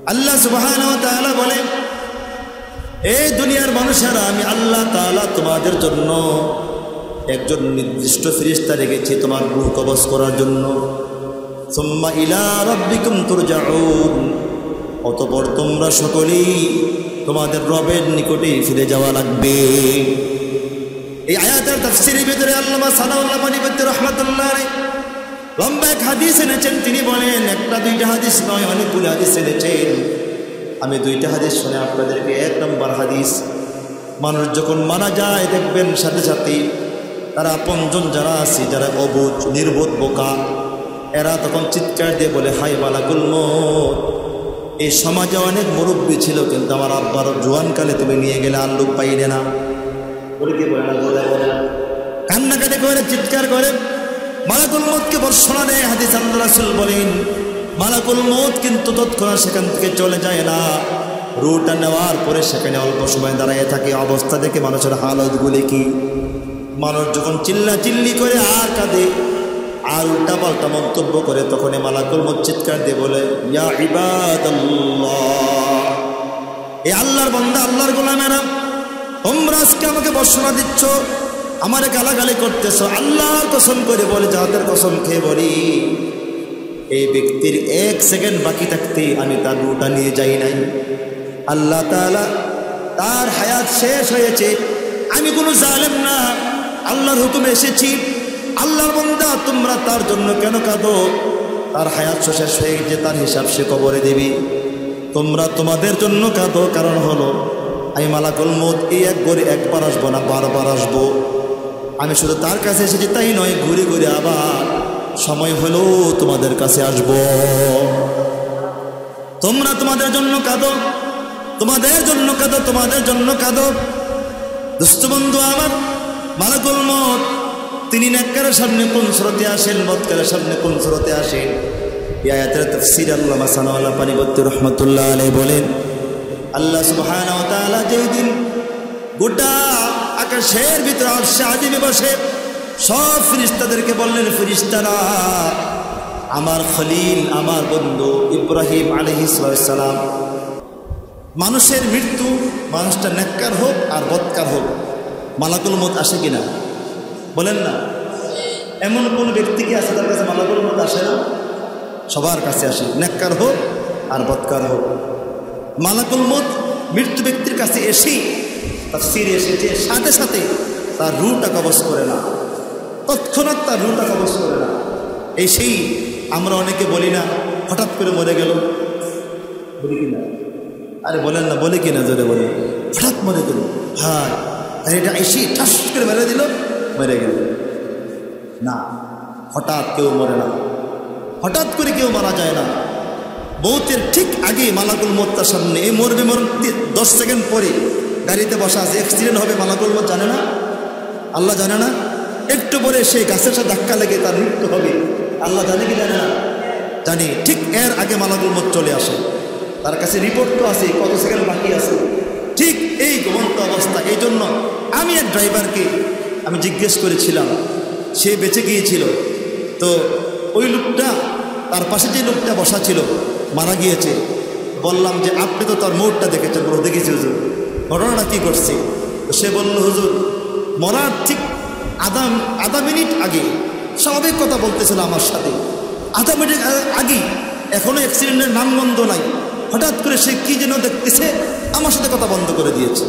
আল্লাহ সুবহানাহু ওয়া তাআলা বলেন, এই দুনিয়ার মানুষেরা আমি আল্লাহ তাআলা তোমাদের জন্য একজন নির্দিষ্ট ফেরেশতা রেখেছি তোমার রূহ কবজ করার জন্য। সুম্মা ইলা রাব্বিকুম তুরজাউন, অতঃপর তোমরা সকলেই তোমাদের রবের নিকটে ফিরে যাওয়া লাগবে। এই আয়াতের তাফসীরের ভিতরে আল্লামা সানাউল্লাহ মানিবতী রাহমাতুল্লাহ আলাইহি লম্বা এক হাদিস এনেছেন। তিনি বলেন, একটা দুইটা হাদিস নয়, অনেকগুলো হাদিস এনেছেন। আমি দুইটা হাদিস শুনে আপনাদেরকে। এক নম্বর হাদিস, মানুষ যখন মারা যায় দেখবেন সাথে সাথে তারা আপনজন যারা আছে, যারা অবুঝ নির্বোধ বোকা, এরা তখন চিৎকার দিয়ে বলে, হাই মালাকুল মউত, এই সমাজে অনেক মুরব্বী ছিল কিন্তু আমার আব্বার জোয়ানকালে তুমি নিয়ে গেলে আর লোক পাইলে না। বলে কি বলে না, বলে কান্নাকাটি করে চিৎকার করে মালাকুল মউতকে বর্ষণা দেয়। হাদিস আল্লাহ রাসূল বলেন, মালাকুল মউত কিন্তু তৎক্ষণাৎ সেখান থেকে চলে যায় না, রূহটা নেওয়ার পরে সেখানে অল্প সময় দাঁড়িয়ে থাকে। অবস্থা দেখে মানুষের হালতগুলি কি, মানুষ যখন চিল্লা চিল্লি করে আর কাঁদে আর উল্টা পাল্টা মন্তব্য করে, তখন মালাকুল মউত চিৎকার দিয়ে বলে, ইয়া ইবাদাল্লাহ, এ আল্লাহর বান্দা, আল্লাহর গোলামেরা, তোমরা আজকে আমাকে বর্ষণা দিচ্ছ, আমারে গালাগালি করতেছ। আল্লাহর কসম করে বলে, জাতের কসম খেয়ে বলি, এই ব্যক্তির এক সেকেন্ড বাকি থাকতে আমি তার রূহটা নিয়ে যাই নাই। আল্লাহ তাআলা তার হায়াত শেষ হয়েছে, আমি কোনো জালেম না, আল্লাহর হুকুমে এসেছি। আল্লাহর বান্দা, তোমরা তার জন্য কেন কাঁদো? তার হায়াত শেষ হয়ে গেছে, তার হিসাব সে কবরে দেবে। তোমরা তোমাদের জন্য কাঁদো, কারণ হলো আমি মালাকুল মউত এই একবার আসবো না, বারবার আসবো। আমি শুধু তার কাছে এসেছি তাই নয়, ঘুরে ঘুরে আবার সময় হলো তোমাদের কাছে আসব। তোমরা তোমাদের জন্য কাঁদো, তোমাদের জন্য কাঁদো, তোমাদের জন্য কাঁদো। দোস্ত বন্ধু আমার, মালাকুল মউত তিনি নেককারের সামনে কোন সুরতে আসেন, বদকারের সামনে কোন সুরতে আসেন? এই আয়াতের তাফসীর আল্লামা সানাউল্লাহ মানিবতী রাহমাতুল্লাহ আলাইহি বলেন, আল্লাহ সুবহানাহু ওয়া তাআলা যেদিন গোটা আকাশের ভিতরে আরশে আজিমে বসে সব ফেরেশতাদেরকে বললেন, ফেরেশতারা, আমার খলিল, আমার বন্ধু ইব্রাহিম আলাইহিস সালাম, মানুষের মৃত্যু, মানুষটা নেককার হোক আর বদকার হোক, মালাকুল মউত আসে কিনা বলেন না? এমন কোন ব্যক্তি কি আছে তার কাছে মালাকুল মউত আসে না? সবার কাছে আসে, নেককার হোক আর বদকার হোক। মালাকুল মউত মৃত্যু ব্যক্তির কাছে এসেই তাফসীরে এসেছে, সাথে সাথে তার রূহটা কবজ করে না, তৎক্ষণাৎ তার রূহটা কবজ করে না। এই সেই আমরা অনেকে বলি না, হঠাৎ করে মরে গেল, বলি কিনা? আরে বলেন না, বলে কিনা? জোরে বলে, হঠাৎ মরে গেল, হ্যাঁ, আর এটা এসে ঠাস করে মেরে দিল, মরে গেল। না, হঠাৎ কেউ মরে না, হঠাৎ করে কেউ মারা যায় না। মৌতের ঠিক আগে মালাকুল মউত তার সামনে, এই মরবে 10 সেকেন্ড পরে গাড়িতে বসা আছে, অ্যাক্সিডেন্ট হবে, মালাকুল মউত জানে না? আল্লাহ জানে না? একটু পরে সেই গাছের সাথে ধাক্কা লেগে তার মৃত্যু হবে, আল্লাহ জানে কি জানে না? জানি। ঠিক এর আগে মালাকুল মউত চলে আসে, তার কাছে রিপোর্ট তো আছে কত সেকেন্ড বাকি আছে। ঠিক এই ঘুমন্ত অবস্থা। এই জন্য আমি এক ড্রাইভারকে আমি জিজ্ঞেস করেছিলাম, সে বেঁচে গিয়েছিল, তো ওই লোকটা, তার পাশে যে লোকটা বসা ছিল মারা গিয়েছে, বললাম যে আপনি তো তার মৌতটা দেখেছেন? বলো, দেখেছি হুজুর। ঘটনাটা কী করছে? তো সে বলল, হুজুর, মরার ঠিক আধা মিনিট আগে স্বাভাবিক কথা বলতেছিল আমার সাথে, আধা মিনিট আগে, এখনো অ্যাক্সিডেন্টের নামগন্ধ নাই, হঠাৎ করে সে কি যেন দেখতেছে, আমার সাথে কথা বন্ধ করে দিয়েছে।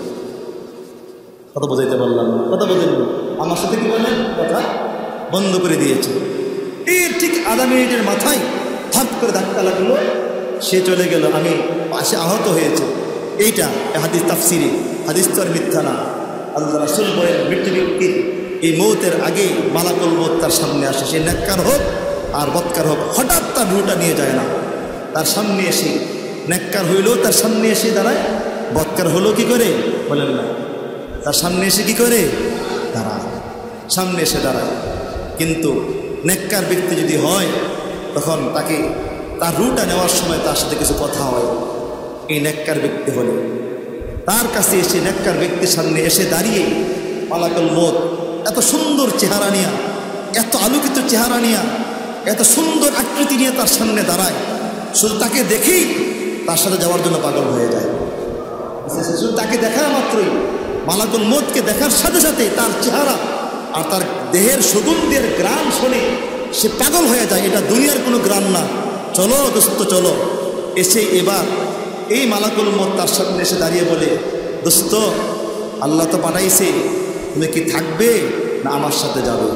কথা বোঝাইতে পারলাম না? কথা বোঝেন? আমার সাথে কি বলেন? কথা বন্ধ করে দিয়েছে। এর ঠিক আধা মিনিটের মাথায় ধাপ করে ধাক্কা লাগলো, সে চলে গেল, আমি পাশে আহত হয়েছে। এইটা হাদিস তাফসীরে, হাদিস তো আর মিথ্যা না। আল্লাহ রাসূল বলেন, মৃত্যু ব্যক্তির এই মৌতের আগে মালাকুল মউত তার সামনে আসে, সে নেককার হোক আর বদকার হোক, হঠাৎ তার রূহটা নিয়ে যায় না, তার সামনে এসে, নেককার হইলেও তার সামনে এসে দাঁড়ায়, বদকার হলো কি করে বলেন না? তার সামনে এসে কি করে দাঁড়ায়, সামনে এসে দাঁড়ায়। কিন্তু নেককার ব্যক্তি যদি হয়, তখন তাকে তার রূহটা নেওয়ার সময় তার সাথে কিছু কথা হয়। এই নেককার ব্যক্তি হলে তার কাছে এসে, নেককার ব্যক্তির সামনে এসে দাঁড়িয়ে মালাকুল মউত এত সুন্দর চেহারা নিয়ে, এত আলোকিত চেহারা নিয়ে, এত সুন্দর আকৃতি নিয়ে তার সামনে দাঁড়ায়। শুধু তাকে দেখেই তার সাথে যাওয়ার জন্য পাগল হয়ে যায়। তাকে দেখা মাত্রই, মালাকুল মউতকে দেখার সাথে সাথে তার চেহারা আর তার দেহের সুগন্ধের গ্রাম শুনে সে পাগল হয়ে যায়। এটা দুনিয়ার কোনো গ্রাম না। চলো দোস্ত চলো। এসে এবার এই মালাকুল মউত তার সামনে এসে দাঁড়িয়ে বলে, দোস্ত আল্লাহ তো পাঠাইছে, তুমি কি থাকবে না আমার সাথে যাবে?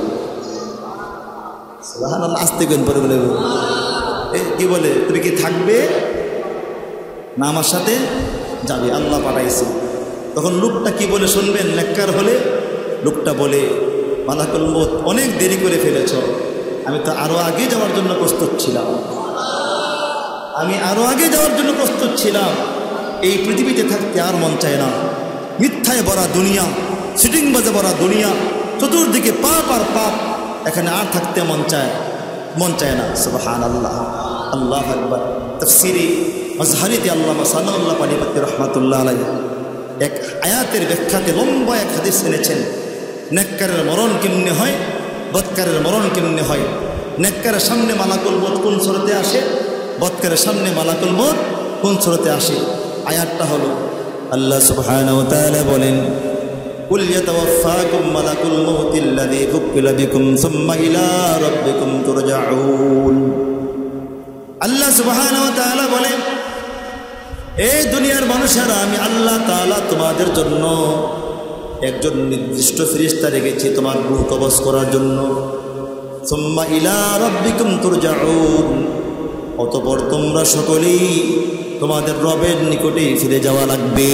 সুবহানাল্লাহ, আস্তে করে পরে বলে কি বলে, তুমি কি থাকবে না আমার সাথে যাবে? আল্লাহ পাঠাইছে। তখন লোকটা কি বলে শুনবেন? নেককার হলে লোকটা বলে, মালাকুল মউত অনেক দেরি করে ফেলেছ, আমি তো আরো আগে যাওয়ার জন্য প্রস্তুত ছিলাম, আমি আরো আগে যাওয়ার জন্য প্রস্তুত ছিলাম। এই পৃথিবীতে থাকতে আর মন চায় না। মিথ্যায় ভরা দুনিয়া, সিটিং বাজে ভরা দুনিয়া, চতুর্দিকে পাপ আর পাপ, এখানে আর থাকতে মন চায় না। সুবহানাল্লাহ, আল্লাহু আকবার। তাফসীরে আজহারিতে আল্লামা সানাউল্লাহ পানিপতি রহমাতুল্লাহ আলাইহি এক আয়াতের ব্যাখ্যাতে লম্বা এক হাদিস এনেছেন। নেককারের মরণ কেমনে হয়, বদকারের মরণ কেমনে হয়। নেককারের সামনে মালাকুল মউত কোন সুরতে আসে, বদকারের সামনে মালাকুল মউত কোন সুরতে আসে। আয়াতটা হলো আল্লাহ সুবহানাহু ওয়া তাআলা বলেন, কুল ইয়াতাওয়াফাকুম মালাকুল মউতিল্লাযী উকিলা বিকুম সুম্মা ইলা রাব্বিকুম তুরজাউন। আল্লাহ সুবহানাহু ওয়া তাআলা বলেন, এই দুনিয়ার মানুষেরা, আমি আল্লাহ তাআলা তোমাদের জন্য একজন নির্দিষ্ট ফেরেশতা রেখেছি তোমার রূহ কবজ করার জন্য। সুম্মা ইলা রাব্বিকুম তুরজাউন, অতঃপর তোমরা সকলেই তোমাদের রবের নিকটেই ফিরে যাওয়া লাগবে।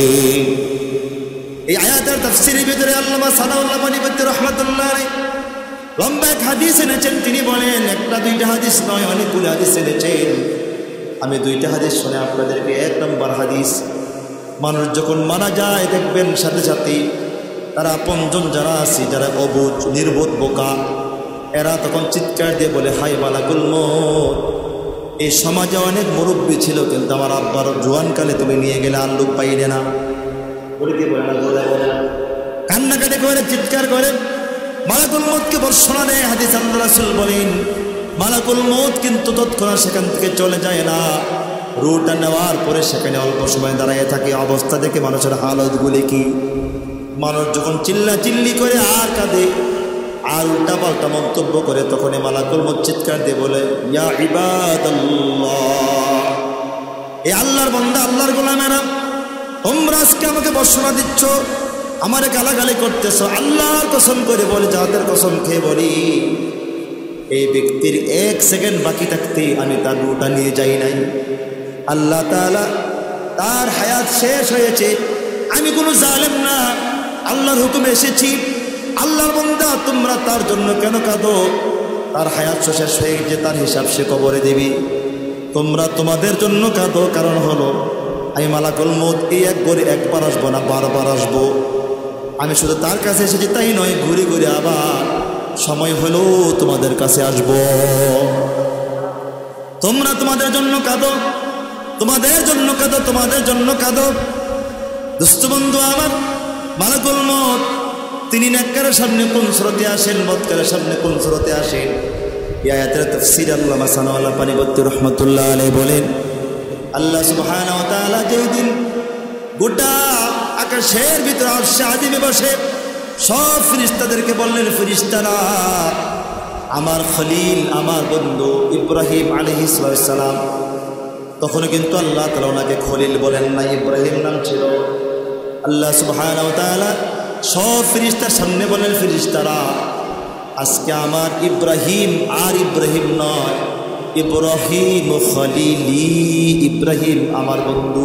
এই আয়াতের তাফসীরের ভিতরে আল্লামা সানাউল্লাহ পানিপতি রাহমাতুল্লাহ আলাইহি লম্বা এক হাদিস এনেছেন। তিনি বলেন, একটা দুইটা হাদিস নয়, অনেকগুলো হাদিস এনেছেন। আমি দুইটা হাদিস শুনে আপনাদেরকে। এক নম্বর হাদিস, মানুষ যখন মারা যায় দেখবেন সাথে সাথে তারা আপনজন যারা আছে, যারা অবুঝ নির্বোধ বোকা, এরা তখন চিৎকার দিয়ে বলে, হাই মালাকুল মউত, এই সমাজে অনেক মুরব্বী ছিল, কিন্তু আমার আব্বার জোয়ানকালে তুমি নিয়ে গেলে আর লোক পাইলে না। বলে কি বলে না, কান্নাকাটি করে চিৎকার করে মালাকুল মউতকে বর্ষণা দেয়। হাদিস আল্লাহ রাসূল বলেন, মালাকুল মউত কিন্তু তৎক্ষণাৎ সেখান থেকে চলে যায় না। রূহটা নেওয়ার পরে সেখানে অল্প সময় দাঁড়িয়ে থাকে। অবস্থা দেখে মানুষের হালতগুলি কি। মানুষ যখন চিল্লাচিল্লি করে আর কাঁদে আর উল্টা পাল্টা মন্তব্য করে, তখনই মালাকুল মউত চিৎকার দিয়ে বলে, ইয়া ইবাদাল্লাহ, এ আল্লাহর বান্দা, আল্লাহর গোলামেরা, তোমরা আজকে আমাকে বর্ষণা দিচ্ছ, আমারে গালাগালি করতেছ। আল্লাহর কসম করে বলি, জাতের কসম খেয়ে বলি, এই ব্যক্তির এক সেকেন্ড বাকি থাকতে আমি তার রূহটা নিয়ে যাই নাই। আল্লাহ তাআলা তার হায়াত শেষ হয়েছে। আমি কোনো জালেম না, আল্লাহর হুকুমে এসেছি। আল্লাহর বান্দা, তোমরা তার জন্য কেন কাঁদো? তার হায়াত শেষ হয়ে গেছে, তার হিসাব সে কবরে দিবি। তোমরা তোমাদের জন্য কাঁদো, কারণ হলো আমি মালাকুল মউত এই একবার আসবো না, বারবার আসবো। আমি শুধু তার কাছে এসেছি তাই নয়, ঘুরে ঘুরে আবার সময় হলো তোমাদের কাছে আসব। তোমরা তোমাদের জন্য কাঁদো, তোমাদের জন্য কাঁদো, তোমাদের জন্য কাঁদো। দোস্ত বন্ধু আমার, মালাকুল মউত তিনি নেককারের সামনে কোন সুরতে আসেন, বদকারের সামনে কোন সুরতে আসেন। এই আয়াতের তাফসীর আল্লামা সানাউল্লাহ পানিপতি রাহমাতুল্লাহ আলাইহি বলেন, আল্লাহ সুবহানাহু ওয়া তাআলা যেদিন গোটা আকাশের ভিতরে আরশে আজিমে বসে সব ফেরেশতাদেরকে বললেন, ফেরেশতারা, আমার খলিল, আমার বন্ধু ইব্রাহিম আলাইহিস সালাম, তখনও কিন্তু আল্লাহ তাআলা ওনাকে খলিল বলেন না, ইব্রাহিম নাম ছিল। আল্লাহ সুবহানাহু ওয়া তাআলা সব ফেরেশতার সামনে বলেন, ফেরেশতারা, আজকে আমার ইব্রাহিম আর ইব্রাহিম নয়, ইব্রাহিম খলিলি, ইব্রাহিম আমার বন্ধু।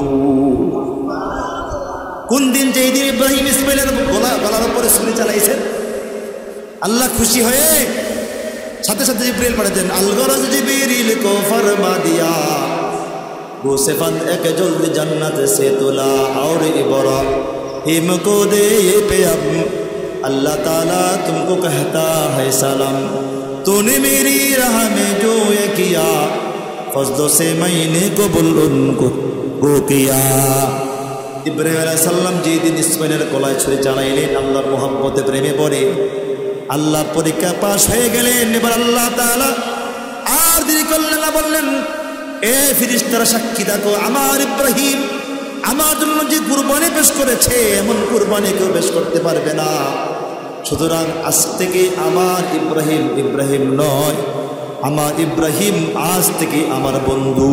কোন দিন? যেই দিন ইব্রাহিম ইসমাইলের গলার উপরে ছুরি চালাইছেন, আল্লাহ খুশি হয়ে সাথে সাথে জিবরিল পাঠাতেন, আল গরজ জিবরিল কো ফরমা দিয়া वो सिफत एक जल्द जन्नत से तुला और इब्राहिम को दे ये पे अब अल्लाह ताला तुमको कहता है सलाम, तूने मेरी राह में जो ये किया फजलों से मैंने कबूल उनको को किया। ইব্রাহিম আলাইহিস সালাম যেদিন ইসমাইলের গলায় ছুরি চালাইলেন, আল্লাহর মোহাব্বতে প্রেমে পড়ে আল্লাহ পরীক্ষা পাশ হয়ে গেলেন। এবার আল্লাহ তাআলা আর দেরি করলেন না, বললেন, এ ফেরেশতারা সাক্ষী থাকো, আমার ইব্রাহিম আমার জন্য যে কুরবানি পেশ করেছে এমন কুরবানি কেউ পেশ করতে পারবে না। সুতরাং আজ থেকে আমার ইব্রাহিম ইব্রাহিম নয়, আমার ইব্রাহিম আজ থেকে আমার বন্ধু।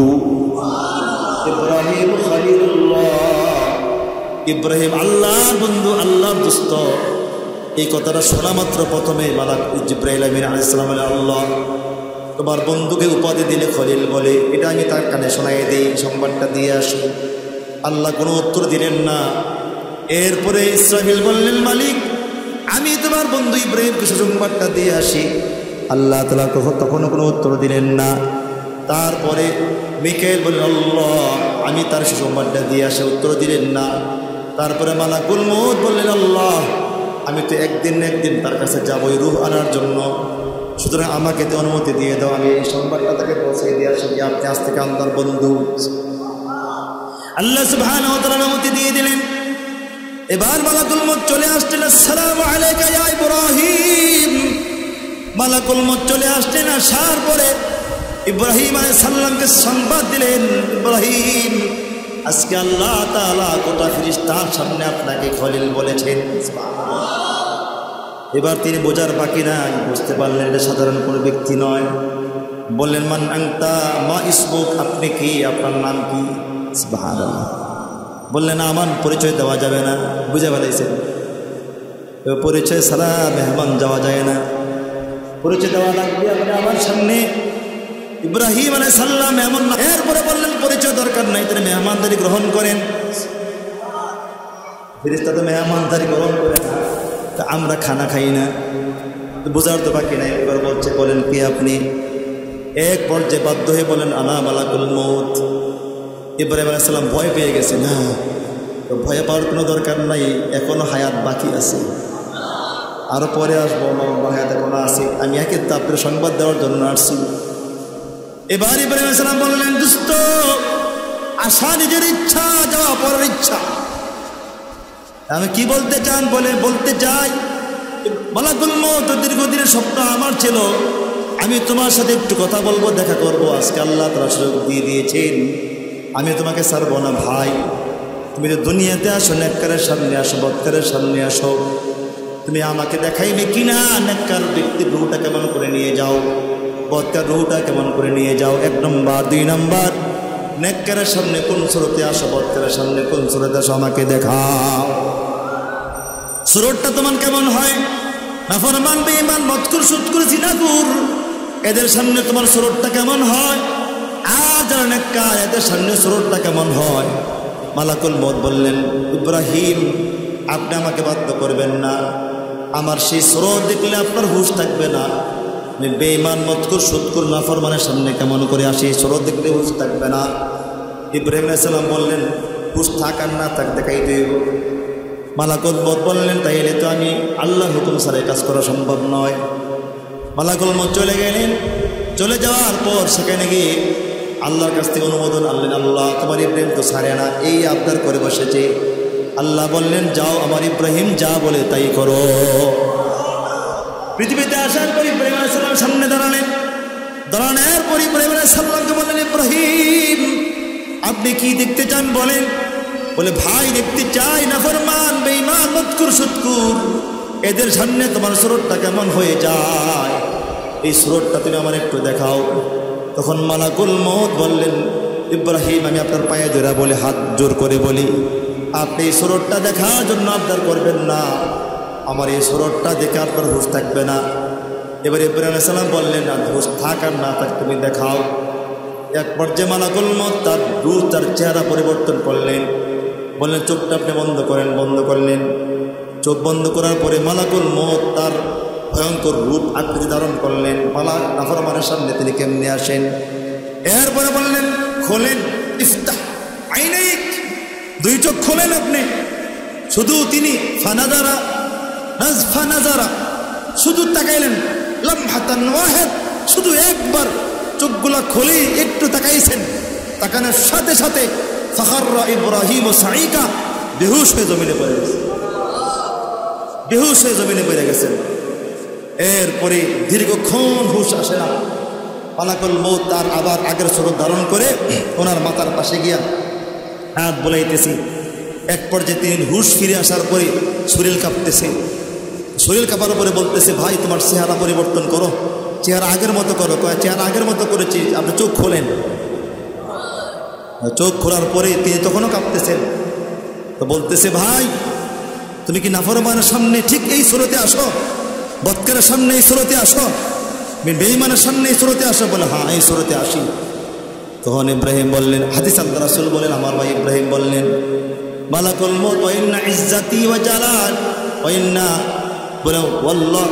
ইব্রাহিম খলিলুল্লাহ, ইব্রাহিম আল্লাহর বন্ধু, আল্লাহর দোস্ত। এই কথাটা শোনা মাত্র প্রথমে মালাক জিবরাইল আলাইহিস সালাম বলে, আল্লাহ তোমার বন্ধুকে উপাধি দিলে খলিল বলে, এটা আমি তার কানে শোনাই দিই, সংবাদটা দিয়ে আসি। আল্লাহ কোনো উত্তর দিলেন না। এরপরে ইসরাফিল বললেন, মালিক আমি তোমার বন্ধু ইব্রাহিমকে সুসংবাদটা দিয়ে আসি। আল্লাহ তাআলা তখনও কোনো উত্তর দিলেন না। তারপরে মিকাইল বললেন, আল্লাহ আমি তার সুসংবাদটা দিয়ে আসি, উত্তর দিলেন না। তারপরে মালাকুল মউত বললেন, আল্লাহ আমি তো একদিন না একদিন তার কাছে যাবই রূহ আনার জন্য, সুতরাং আমাকে তো অনুমতি দিয়ে দাও, আমি এই সংবাদটা তাকে পৌঁছে দিয়ে আসি যে আপনি আজ থেকে আমার বন্ধু। আল্লাহ সুবহানাহু ওয়া তাআলা অনুমতি দিয়ে দিলেন। এবার মালাকুল মউত চলে আসলেন, আসসালামু আলাইকা ইয়া ইব্রাহিম। মালাকুল মউত চলে আসলেন, আসার পরে ইব্রাহিম আলাইহিস সালামকে সংবাদ দিলেন, ইব্রাহিম আজকে আল্লাহ তাআলা গোটা ফেরেশতার সামনে আপনাকে খলিল বলেছেন। এবার তিনি বোঝার বাকি নাই, বুঝতে পারলেন এটা সাধারণ কোনো ব্যক্তি নয়। বললেন, মান আনতা মা ইসমুক, আপনি কি, আপনার নাম কি? সুবহানাল্লাহ। বললেন, আমার পরিচয় দেওয়া যাবে না। বুঝে ফেলাইছেন, পরিচয় ছাড়া মেহমান যাওয়া যায় না, পরিচয় দেওয়া লাগবে। আপনি আমার সামনে ইব্রাহিম আলাইহিস সালাম এমন না। এরপরে বললেন, পরিচয় দরকার নাই, তিনি মেহমানদারি গ্রহণ করেন। ফেরেশতা তো মেহমানদারি গ্রহণ করে না, তা আমরা খানা খাই না, বোঝার তো বাকি নাই। এবার বলছে, বলেন কি আপনি? এক পর্যায়ে বাধ্য হয়ে বলেন, আনা মালাকুল মউত। ইব্রাহিম আলাইহিস সালাম ভয় পেয়ে গেছে। না, তো ভয় পাওয়ার কোনো দরকার নাই, এখনো হায়াত বাকি আছে, আরো পরে আসবো, হায়াত এখনো আছে, আমি একে তো আপনার সংবাদ দেওয়ার জন্য আসছি। এবার ইব্রাহিম আলাইহিস সালাম বললেন, দোস্ত আসা নিজের ইচ্ছা, যাওয়া পরের ইচ্ছা। আমি কি বলতে চান? বলতে চাই, মালাকুল মউত দীর্ঘদিনের স্বপ্ন আমার ছিল, আমি তোমার সাথে একটু কথা বলবো, দেখা করবো। আজকে আল্লাহ তাআলা সুযোগ দিয়ে দিয়েছেন, আমি তোমাকে ছাড়বো না ভাই। তুমি তো দুনিয়াতে আসো, নেককারের সামনে আসো, বদকারের সামনে আসো, তুমি আমাকে দেখাইবে কিনা নেককার ব্যক্তির রূহটা কেমন করে নিয়ে যাও, বদকার রূহটা কেমন করে নিয়ে যাও। 1 নম্বর। 2 নম্বর, নেককারের সামনে কোন সুরতে আসো, বদকারের সামনে কোন সুরতে আসো, আমাকে দেখাও। সুরতটা তোমার কেমন হয়? নাফরমান, বেঈমান, মদকুর, সুদকুর, জিনাকুর, এদের সামনে তোমার সুরতটা কেমন হয়? আর যারা নেককার, এদের সামনে সুরতটা কেমন হয়? মালাকুল মউত বললেন, ইব্রাহিম আপনি আমাকে বাধ্য করবেন না, আমার সেই সুরত দেখলে আপনার হুঁশ থাকবে না। বেঈমান, মদকুর, সুদকুর, নাফরমানের সামনে কেমন করে আসি, সুরত দেখলে হুঁশ থাকবে না। ইব্রাহিম আলাইহিস সালাম বললেন, হুঁশ থাক আর না থাক দেখাই দেব। মালাকুল মউত বললেন, তাইলে তো আমি আল্লাহর হুকুম ছাড়া কাজ করা সম্ভব নয়। মালাকুল মউত চলে গেলেন। চলে যাওয়ার পর সেখানে গিয়ে আল্লাহর কাছ থেকে অনুমোদন আনলেন, আল্লাহ তোমার ইব্রাহিম তো ছাড়ে না, এই আবদার করে বসেছে। আল্লাহ বললেন, যাও আমার ইব্রাহিম যা বলে তাই করো। পৃথিবীতে আসার পর ইব্রাহিম আলাইহিস সালাম সামনে দাঁড়ালেন। দাঁড়ানোর পর ইব্রাহিম আলাইহিস সালামকে বললেন, ইব্রাহিম আপনি কি দেখতে চান বলেন? বলে, ভাই দেখতে চাই নাফরমান, বেঈমান, মদকুর, সুদকুর, এদের সামনে তোমার সুরতটা কেমন হয়ে যায়, এই সুরতটা তুমি আমার একটু দেখাও। তখন মালাকুল মউত বললেন, ইব্রাহিম আমি আপনার পায়ে ধরে বলে, হাত জোর করে বলি, আপনি এই সুরতটা দেখার জন্য আবদার করবেন না, আমার এই সুরতটা দেখে আপনার হুঁশ থাকবে না। এবার ইব্রাহিম আলাইহিস সালাম বললেন, না হুঁশ থাক আর না থাক তুমি দেখাও। এক পর্যায়ে মালাকুল মউত তার রূহ, তার চেহারা পরিবর্তন করলেন। বললেন, চোখটা আপনি বন্ধ করেন। বন্ধ করলেন। চোখ বন্ধ করার পরে মালাকুল মউত তার ভয়ঙ্কর রূপ আকৃতি ধারণ করলেন। মালাক নাফরমানের সামনে তিনি কেমনে আসেন। এরপরে বললেন, খোলেন, ইফতাহ আইনাইক, 2 চোখ খোলেন আপনি। শুধু তিনি ফানাজারা নাজফা নাজারা, শুধু তাকাইলেন, লামহাতান ওয়াহিদ, শুধু একবার চোখগুলা খুলে একটু তাকাইছেন। তাকানোর সাথে সাথে ফাখাররা ইব্রাহিম সাইকা, বেহুশ হয়ে জমিনে পড়ে গেছে, বেহুশ হয়ে জমিনে পড়ে গেছেন। এরপরে দীর্ঘক্ষণ হুঁশ আসে না। মালাকুল মউত তার আবার আগের স্বরূপ ধারণ করে ওনার মাথার পাশে গিয়া হাত বোলাইতেছি। এক পর্যায়ে তিনি হুশ ফিরে আসার পরে শরীর কাঁপতেছে। শরীর কাঁপার পরে বলতেছে, ভাই তোমার চেহারা পরিবর্তন করো, চেহারা আগের মতো করো। চেহারা আগের মতো করেছি, আপনি চোখ খোলেন। চোখ খোলার পরে তিনি তখনও কাঁপতেছেন। তো বলতেছে, ভাই তুমি কি নাফরমানের সামনে ঠিক এই সুরতে আসো, বৎকারের সামনে এই সুরতে আসো, বেঈমানের সামনে এই সুরতে আসো? বলে, হ্যাঁ এই সুরতে আসি। তখন ইব্রাহিম বললেন, হাদিস আল্লাহ রাসূল বলেন, আমার ভাই ইব্রাহিম বললেন, মালাকুল মউত ওয়া ইন্না ইজ্জাতি ওয়া জালাল ওয়া ইন্না বলে ওয়াল্লাহ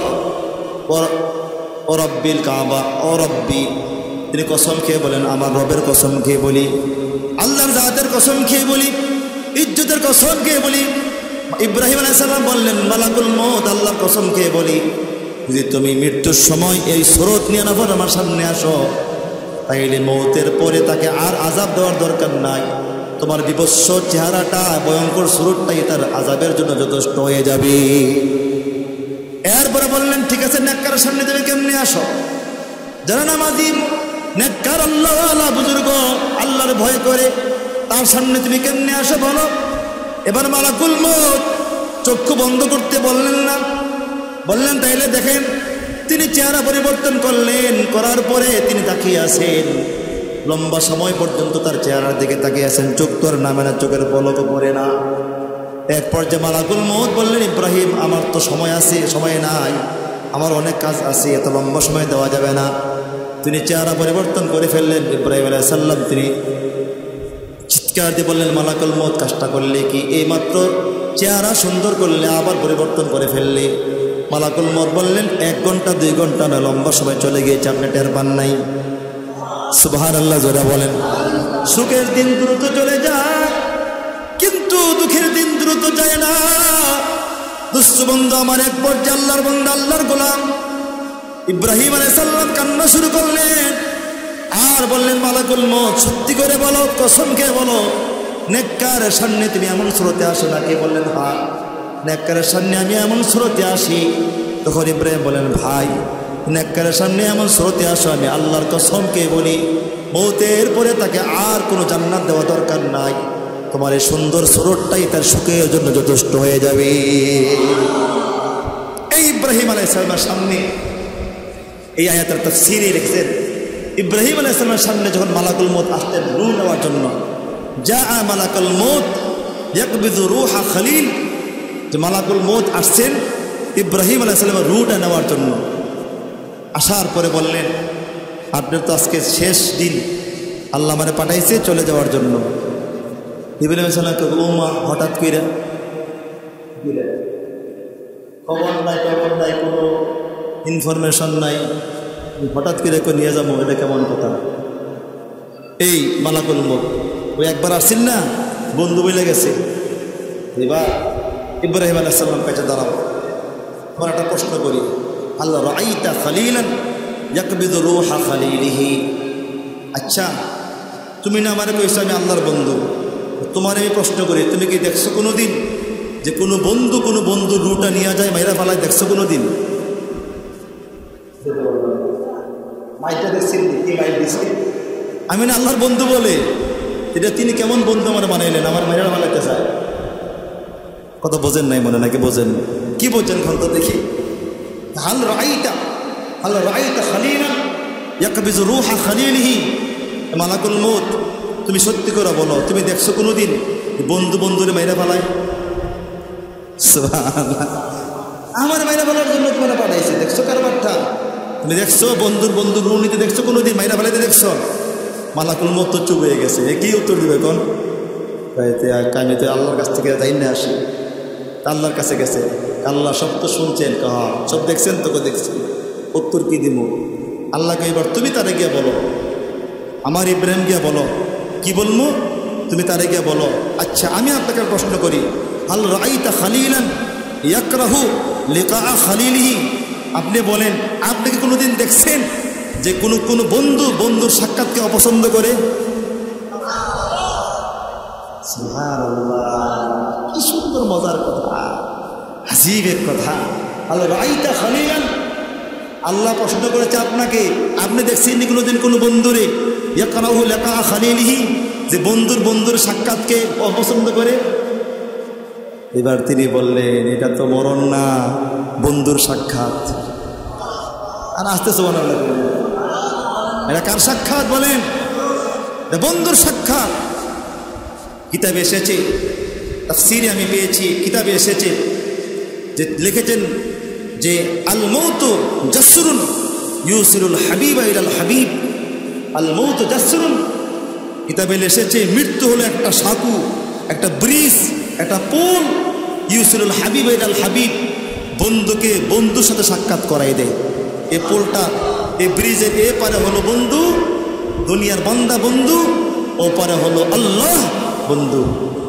ও রব্বিল কাবা ও রব্বি, তিনি কসম খেয়ে বলেন, আমার রবের কসম খেয়ে বলি, আল্লাহর জাতের কসম খেয়ে বলি, ইজ্জতের কসম খেয়ে বলি। ইব্রাহিম আলাইহিস সালাম বললেন, মালাকুল মউত আল্লাহর কসম খেয়ে বলি, যদি তুমি মৃত্যুর সময় এই সুরত নিয়ে নাফর আমার সামনে আসো, তাইলে মৌতের পরে তাকে আর আযাব দেওয়ার দরকার নাই। তোমার বিভৎস চেহারাটা, ভয়ঙ্কর সুরতটাই তার আযাবের জন্য যথেষ্ট হয়ে যাবে। এরপরে বললেন, ঠিক আছে, নেককারের সামনে তুমি কেমনে আসো? যারা নামাজি, নেককার, আল্লাহওয়ালা বুজুর্গ, আল্লাহর ভয় করে, তার সামনে তুমি কেমনে আসো বলো? এবার মালাকুল মউত চক্ষু বন্ধ করতে বললেন না, বললেন তাইলে দেখেন। তিনি চেহারা পরিবর্তন করলেন, করার পরে তিনি তাকিয়ে আছেন, লম্বা সময় পর্যন্ত তার চেহারার দিকে তাকিয়ে আছেন, চোখ তোর নামে না, চোখের পলকও পড়ে না। এক পর্যায়ে মালাকুল মউত বললেন, ইব্রাহিম আমার তো সময় আছে, সময় নাই, আমার অনেক কাজ আছে, এত লম্বা সময় দেওয়া যাবে না। তিনি চেহারা পরিবর্তন করে ফেললেন। ইব্রাহিম আলাইহিস সালাম তিনি চিৎকার দিয়ে বললেন, মালাকুল মউত কাজটা করলে কি? এইমাত্র চেহারা সুন্দর করলে আবার পরিবর্তন করে ফেললে। মালাকুল মউত বললেন, 1 ঘন্টা 2 ঘন্টা না, লম্বা সময় চলে গিয়েছে, আপনি টের পান নাই। সুবহানাল্লাহ জোরে বলেন। সুখের দিন দ্রুত চলে যায়, কিন্তু দুঃখের দিন দ্রুত যায় না। দুষ্ট বন্ধু আমার, এক পর্যায়ে আল্লাহর বান্দা, আল্লাহর গোলাম ইব্রাহিম আলাইহিস সালাম কান্না শুরু করলেন আর বললেন, মালাকুল মউত সত্যি করে বলো, কসম খেয়ে বলো, নেককারের সামনে তুমি এমন স্রোতে আসো নাকি? বললেন, হ্যাঁ নেককারের সামনে আমি এমন স্রোতে আসি। তখন ইব্রাহিম বলেন, ভাই নেককারের সামনে এমন স্রোতে আসো, আমি আল্লাহর কসম খেয়ে বলি, মৌতের পরে তাকে আর কোনো জান্নাত দেওয়া দরকার নাই, তোমার এই সুন্দর স্রোতটাই তার সুখের জন্য যথেষ্ট হয়ে যাবে। এই ইব্রাহিম আলাইহিস সালামের সামনে এই আয়াতের তাফসীরে লিখছেন, ইব্রাহিম আলাইহিস সালামের সামনে যখন মালাকুল মউত আসতেন রূহ নেওয়ার জন্য, যা মালাকুল মউত ইয়াকবিযু রূহা খলিল, যে মালাকুল মউত আসছেন ইব্রাহিম আলাইহিস সালামের রূহটা নেওয়ার জন্য। আসার পরে বললেন, আপনার তো আজকে শেষ দিন, আল্লাহ মানে পাঠাইছে চলে যাওয়ার জন্য। ইব্রাহিম আলাইহিস সালামকে, ও মা, হঠাৎ কইরা খবর নাই, কোনো ইনফরমেশন নাই, হঠাৎ করে নিয়ে যাবো, এটা কেমন কথা? এই মালাকুল মউত ওই একবার আসছেন না, বন্ধু বলে গেছে। এবার ইব্রাহিম আলাইহিস সালাম কাছে দাঁড়াও, তোমার একটা প্রশ্ন করি, আল্লাহ রাআইতা খলিলান ইয়াকবিযু রূহা খলিলিহি, আচ্ছা তুমি না আমারে কইছো আমি আল্লাহর বন্ধু, তোমার আমি প্রশ্ন করি, তুমি কি দেখছো কোনো দিন যে কোনো বন্ধু রূহটা নিয়ে যায়, মাইরা ফালায়? দেখছো কোনো দিন? মাইটা দেখছেন? কি মাইট দিচ্ছে? আমি না আল্লাহর বন্ধু বলে, এটা তিনি কেমন বন্ধু আমার বানাইলেন, আমার মাইরা ফালাইতে চায়। কথা বোঝেন নাই মনে, নাকি বোঝেন? কি বোঝেন এখন তো দেখি। হাল রাআইতা খলিলান ইয়াকবিযু রূহা খলিলিহি, মালাকুল মউত তুমি সত্যি করে বলো, তুমি দেখছো কোনো দিন বন্ধুরে মাইরা ফালায়? সুবহানাল্লাহ, আমার মাইরা ফেলার জন্য তোমার পাঠাইছে, দেখছো কারবারটা? তুমি দেখছো বন্ধুর রূহ নিতে দেখছো কোনো দিন? মাইরা ফেলাইতে দেখছো? মালাকুল মউত তো চুপ হয়ে গেছে, কি উত্তর দিবে এখন? আমি তো আল্লাহর কাছ থেকে যাই না আসি, আল্লাহর কাছে গেছে, আল্লাহ সব তো শুনছেন, সব দেখছেন, তোকে দেখছেন, উত্তর কি দিব? আল্লাহকে এবার তুমি তারে গিয়ে বলো, আমার ইব্রাহিম গিয়া বলো। কি বলবো? তুমি তারে গিয়ে বলো। আচ্ছা আমি আপনাকে প্রশ্ন করি, হাল রাআইতা খলিলান ইয়াকরাহু লিকা খলিলিহি, আপনি বলেন, আপনি কি কোনোদিন দেখছেন যে কোনো বন্ধুর সাক্ষাৎকে অপছন্দ করে? সুবহানাল্লাহ, কি সুন্দর মজার কথা, আজীবের কথা। হাল রাআইতা খলিলান আল্লাহ পছন্দ করেছে আপনাকে। আপনি দেখছেন কোনোদিন কোনো বন্ধুরে ইয়াকরাহু লিকা খালিলিহি, যে বন্ধুর সাক্ষাৎকে অপছন্দ করে? এবার তিনি বললেন, এটা তো মরণ না, বন্ধুর সাক্ষাৎ। আর আস্তে সুবহানাল্লাহ, এটা কার সাক্ষাৎ বলেন? বন্ধুর সাক্ষাৎ। কিতাবে এসেছে, তাফসীরে আমি পেয়েছি, কিতাবে এসেছে যে লিখেছেন যে আল মাউতু জাসরুন ইউসিলুল হাবিবা ইলাল হাবিব। আল মাউতু জাসরুন, কিতাবে এসেছে মৃত্যু হলো একটা সাঁকু, একটা ব্রিজ, একটা পোল। ইউসিলুল হাবিবা ইলাল হাবিব, বন্ধুকে বন্ধুর সাথে সাক্ষাৎ করাই দেয়। এই পোলটা, এই ব্রিজের এ পারে হলো বন্ধু, দুনিয়ার বান্দা বন্ধু, ও পারে হলো আল্লাহ বন্ধু।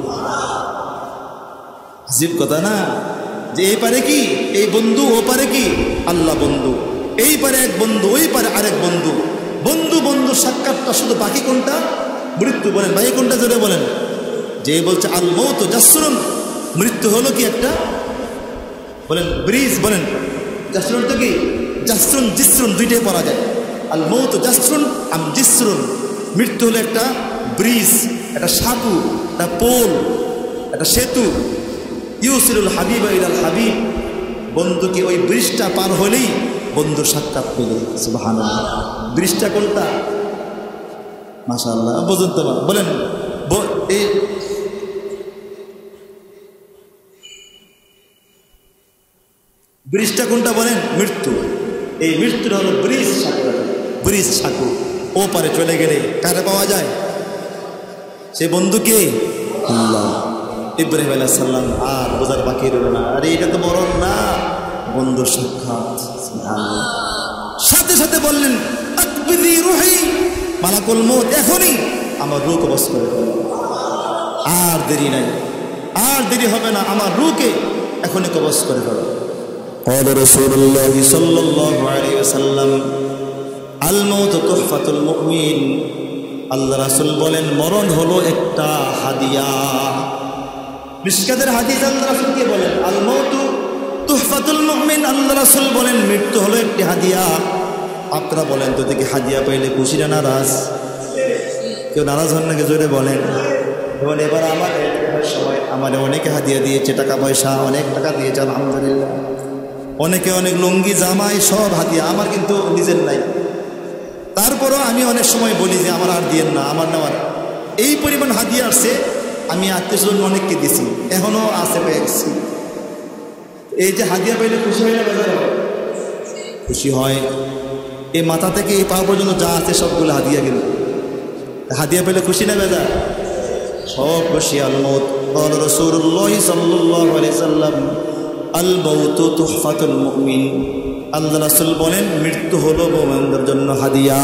আজীব কথা না, যে এই পারে কি এই বন্ধু, ও পারে কি আল্লাহ বন্ধু। এই পারে এক বন্ধু, ওই পারে আরেক বন্ধু। বন্ধুর সাক্ষাৎটা শুধু, বাকি কোনটা? মৃত্যু। বলেন বাকি কোনটা? জোরে বলেন। যে বলছে আল মাউতু জাসরুন, মৃত্যু হলো কি একটা, বলেন ব্রিজ। বলেন জাসরুন তো কি? জাসরুন জিসরুন দুইটাই পড়া যায়। আল মাউতু জাসরুন আম জিসরুন, মৃত্যু হলো একটা ব্রিজ, একটা সাঁকু, একটা পোল, একটা সেতু। ইউসিলুল হাবিবা ইলাল হাবিব, বন্ধুকে ওই ব্রিজটা পার হলেই বন্ধুর সাক্ষাৎ পেলে। সুবহানাল্লাহ। ব্রিজটা কোনটা? মাশাআল্লাহ, বুঝুন তো। বলেন এই ব্রিজটা কোনটা বলেন? মৃত্যু। এই মৃত্যুটা হলো ব্রিজ, সাঁকু, ব্রিজ সাঁকু। ও পারে চলে গেলে কারে পাওয়া যায়? সে বন্ধুকে আল্লাহ। ইব্রাহিম আলাইহিস সালাম আর বোঝার বাকি রইল না। আরে এটা তো মরণ না, বন্ধুর সাক্ষাৎ। সাথে সাথে বললেন আকবিদি রুহি, মালাকুল মউত এখনই আমার রূহ কবজ করে ফেলো। আর দেরি নাই, আর দেরি হবে না, আমার রূহকে এখনই কবজ করে ফেলো। قال رسول الله صلى الله عليه وسلم الموت تحفة المؤمن। আল্লাহ রাসূল বলেন মরণ হলো একটা হাদিয়া। মিশকাতের হাদিস আল্লাহ রাসূল কে বলেন? আল মাউতু তুহফাতুল মুমিন। আল্লাহ রাসূল বলেন মৃত্যু হলো একটি হাদিয়া। আপনারা বলেন তো দেখি, হাদিয়া পাইলে খুশি না নারাজ? কেউ নারাজ হন নাকি? জোরে বলেন। এবং এবার আমার সময় আমার অনেকে হাদিয়া দিয়েছে, টাকা পয়সা অনেক টাকা দিয়েছে, আলহামদুলিল্লাহ। অনেকে অনেক লুঙ্গি জামাই সব হাদিয়া, আমার কিন্তু নিজের নাই। তারপরও আমি অনেক সময় বলি যে আমার আর দিয়েন না, আমার নেওয়ার এই পরিমাণ হাদিয়া আসছে। আমি আত্মীয়স্বজন অনেককে দিছি, এখনও আছে পেয়েছি। এই যে হাদিয়া পাইলে খুশি হয় না? বেজার হয়? খুশি হয়। এই মাথা থেকে এই পা পর্যন্ত যা আছে সবগুলো হাদিয়া গেল। হাদিয়া পেলে খুশি না বেজার? সব খুশি। আল মাউত ক্বালা রাসূলুল্লাহ সাল্লাল্লাহু আলাইহি সাল্লাম আল মাউতু তুহফাতুল মুমিন। আল্লাহ রাসূল বলেন মৃত্যু হলো মুমিনদের জন্য হাদিয়া।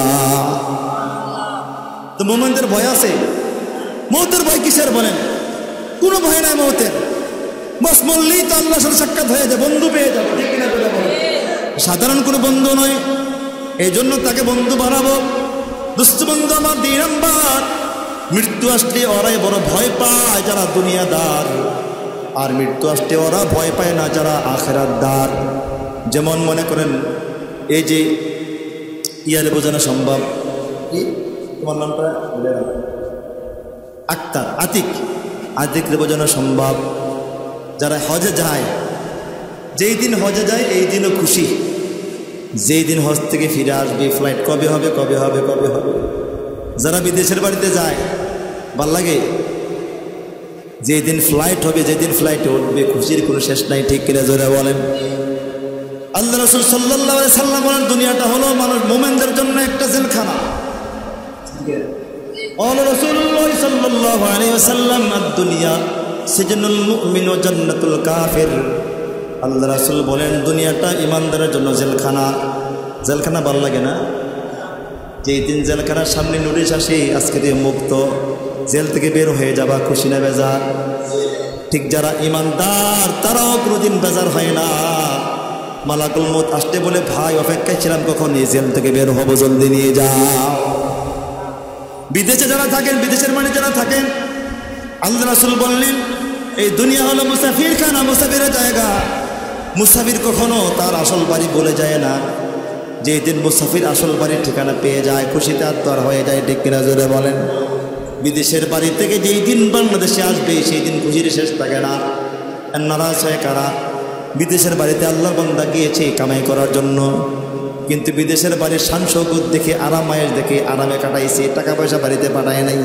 তো মুমিনদের ভয় আছে? মৌতের ভয় কিসের বলেন? কোনো ভয় নাই মৌতের। বস মরলেই তো আল্লাহর সাথে সাক্ষাৎ হয়ে যায়, বন্ধু পেয়ে যাবো, ঠিক কিনা বলে বলেন? সাধারণ কোনো বন্ধু নয়, এই জন্য তাকে বন্ধু বানাবো। দুস্থ বন্ধু আমার 2 নাম্বার। মৃত্যু আসলে ওরাই বড় ভয় পায় যারা দুনিয়াদার, আর মৃত্যু আসলে ওরা ভয় পায় না যারা আখিরাতদার। যেমন মনে করেন এই যে ইয়ারে বোঝানো সম্ভব, কি তোমার নামটা? আক্তার, আতিকরে বোঝানো সম্ভব। যারা হজে যায়, যেই দিন হজে যায় এই দিনও খুশি, যেই দিন হজ থেকে ফিরে আসবে ফ্লাইট কবে হবে কবে হবে কবে হবে। যারা বিদেশের বাড়িতে যায় ভাল লাগে, যেই দিন ফ্লাইট হবে, যেদিন ফ্লাইটে উঠবে খুশির কোনো শেষ নাই, ঠিক কিনা জোরে বলেন? আল্লাহ রাসূল সাল্লাল্লাহু আলাইহি সাল্লাম বলেন দুনিয়াটা হলো মানুষ মুমিনদের জন্য একটা জেলখানা। قال رسول الله صلى الله عليه وسلم الدنيا سجن المؤمن وجنة الكافر। আল্লাহ রাসূল বলেন দুনিয়াটা ইমানদারের জন্য জেলখানা। জেলখানা ভালো লাগে না? যেই দিন জেলখানার সামনে নোটিশ আসে আজকে দিয়ে মুক্ত, জেল থেকে বের হয়ে যাবা, খুশি না বেজার? ঠিক যারা ইমানদার তারাও কোনোদিন বেজার হয় না। মালাকুল মউত আসতে বলে ভাই অপেক্ষায় ছিলাম কখন এই জেল থেকে বের হবো, জলদি নিয়ে যাও। বিদেশে যারা থাকেন, বিদেশের মানে যারা থাকেন, আল্লাহ রাসূল বললেন এই দুনিয়া হলো মুসাফির খানা, মুসাফিরের জায়গা। মুসাফির কখনো তার আসল বাড়ি বলে যায় না। যেই দিন মুসাফির আসল বাড়ির ঠিকানা পেয়ে যায়, খুশিতে আত্মার হয়ে যায়, ঠিক কিনা জোরে বলেন। বিদেশের বাড়ি থেকে যেই দিন বাংলাদেশে আসবে সেই দিন খুশির শেষ থাকে না। নারাজ হয় কারা? বিদেশের বাড়িতে আল্লাহর বান্দা গিয়েছে কামাই করার জন্য, কিন্তু বিদেশের বাড়ির শান শৌকত দেখে, আরাম আয়েশ দেখে আরামে কাটাইছে, টাকা পয়সা বাড়িতে পাঠায় নাই।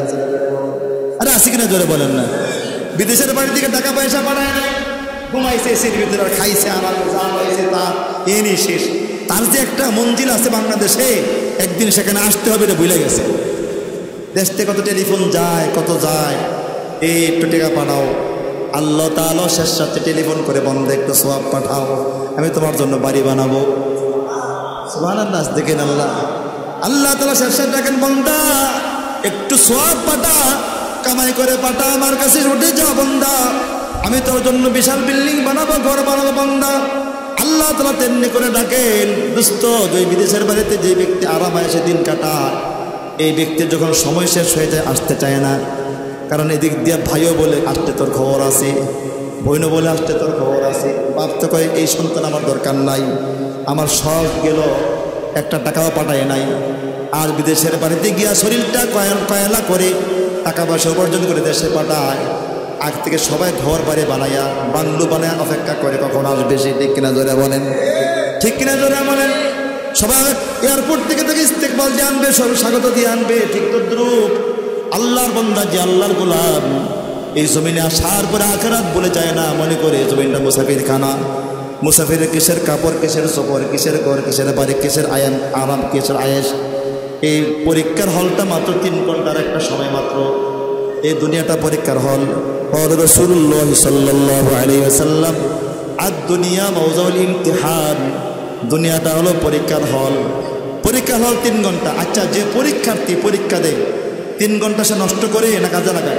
আরে আসি কিনা জোরে বলেন না? বিদেশের বাড়ি থেকে টাকা পয়সা পাঠায় নাই, ঘুমাইছে এসির ভিতরে, খাইছে আরামে, যা পাইছে তা এনে শেষ। তার যে একটা মঞ্জিল আছে বাংলাদেশে, একদিন সেখানে আসতে হবে, এটা ভুলে গেছে। দেশ থেকে কত টেলিফোন যায়, কত যায়, এই একটু টাকা পাঠাও। আল্লাহ তাআলা শেষ রাতে টেলিফোন করে বন্ধ, একটু সোয়াব পাঠাও, আমি তোমার জন্য বাড়ি বানাবো। সুবহানাল্লাহ, দেখেন আল্লাহ তাআলা শেষ রাতে ডাকেন, বান্দা একটু সোয়াব পাঠা, কামাই করে পাঠা, আমার কাছে উঠে যাও বান্দা, আমি তোর জন্য বিশাল বিল্ডিং বানাবো, ঘর বানাবো বান্দা। আল্লাহ তাআলা তেমনি করে ডাকেন। দোস্ত, যে বিদেশের বাড়িতে যে ব্যক্তি আরামায় সে দিন কাটায়, এই ব্যক্তির যখন সময় শেষ হয়ে যায় আসতে চায় না। কারণ এদিক দিয়ে ভাইও বলে আসতে তোর খবর আছে, বোনও বলে আসতে তোর খবর আছে, বাপ তো কয় এই সন্তান আমার দরকার নাই, আমার সব গেল, একটা টাকাও পাঠায় নাই। আর বিদেশের বাড়িতে গিয়া শরীরটা কয়লা করে টাকা পয়সা উপার্জন করে দেশে পাঠায়। আগ থেকে সবাই ঘর বাড়ি বানাইয়া, বাংলু বানায়া অপেক্ষা করে কখন আসবে সে, ঠিক কিনা জোরে বলেন? ঠিক কিনা জোরে বলেন? সবাই এয়ারপোর্ট থেকে ইস্তেকবাল দিয়ে আনবে, সব স্বাগত দিয়ে আনবে। ঠিক তদ্রুপ আল্লাহর বান্দা যে আল্লাহর গোলাম, এই জমিনে আসার পরে আখিরাত বলে যায় না, মনে করে জমিনটা মুসাফির খানা। মুসাফিরের কিসের কাপড়, কিসের সফর, কিসের ঘর, কিসের বাড়ি, কিসের আরাম, কিসের আয়েশ। এই পরীক্ষার হলটা মাত্র 3 ঘন্টার একটা সময় মাত্র। এই দুনিয়াটা পরীক্ষার হল। রাসূলুল্লাহ সাল্লাল্লাহু আলাইহি ওয়াসাল্লাম, আদ-দুনিয়া মাওজাউল ইমতিহান, দুনিয়াটা হলো পরীক্ষার হল। পরীক্ষার হল 3 ঘন্টা। আচ্ছা, যে পরীক্ষার্থী পরীক্ষা দেয় 3 ঘন্টা সে নষ্ট করে না কাজে লাগায়?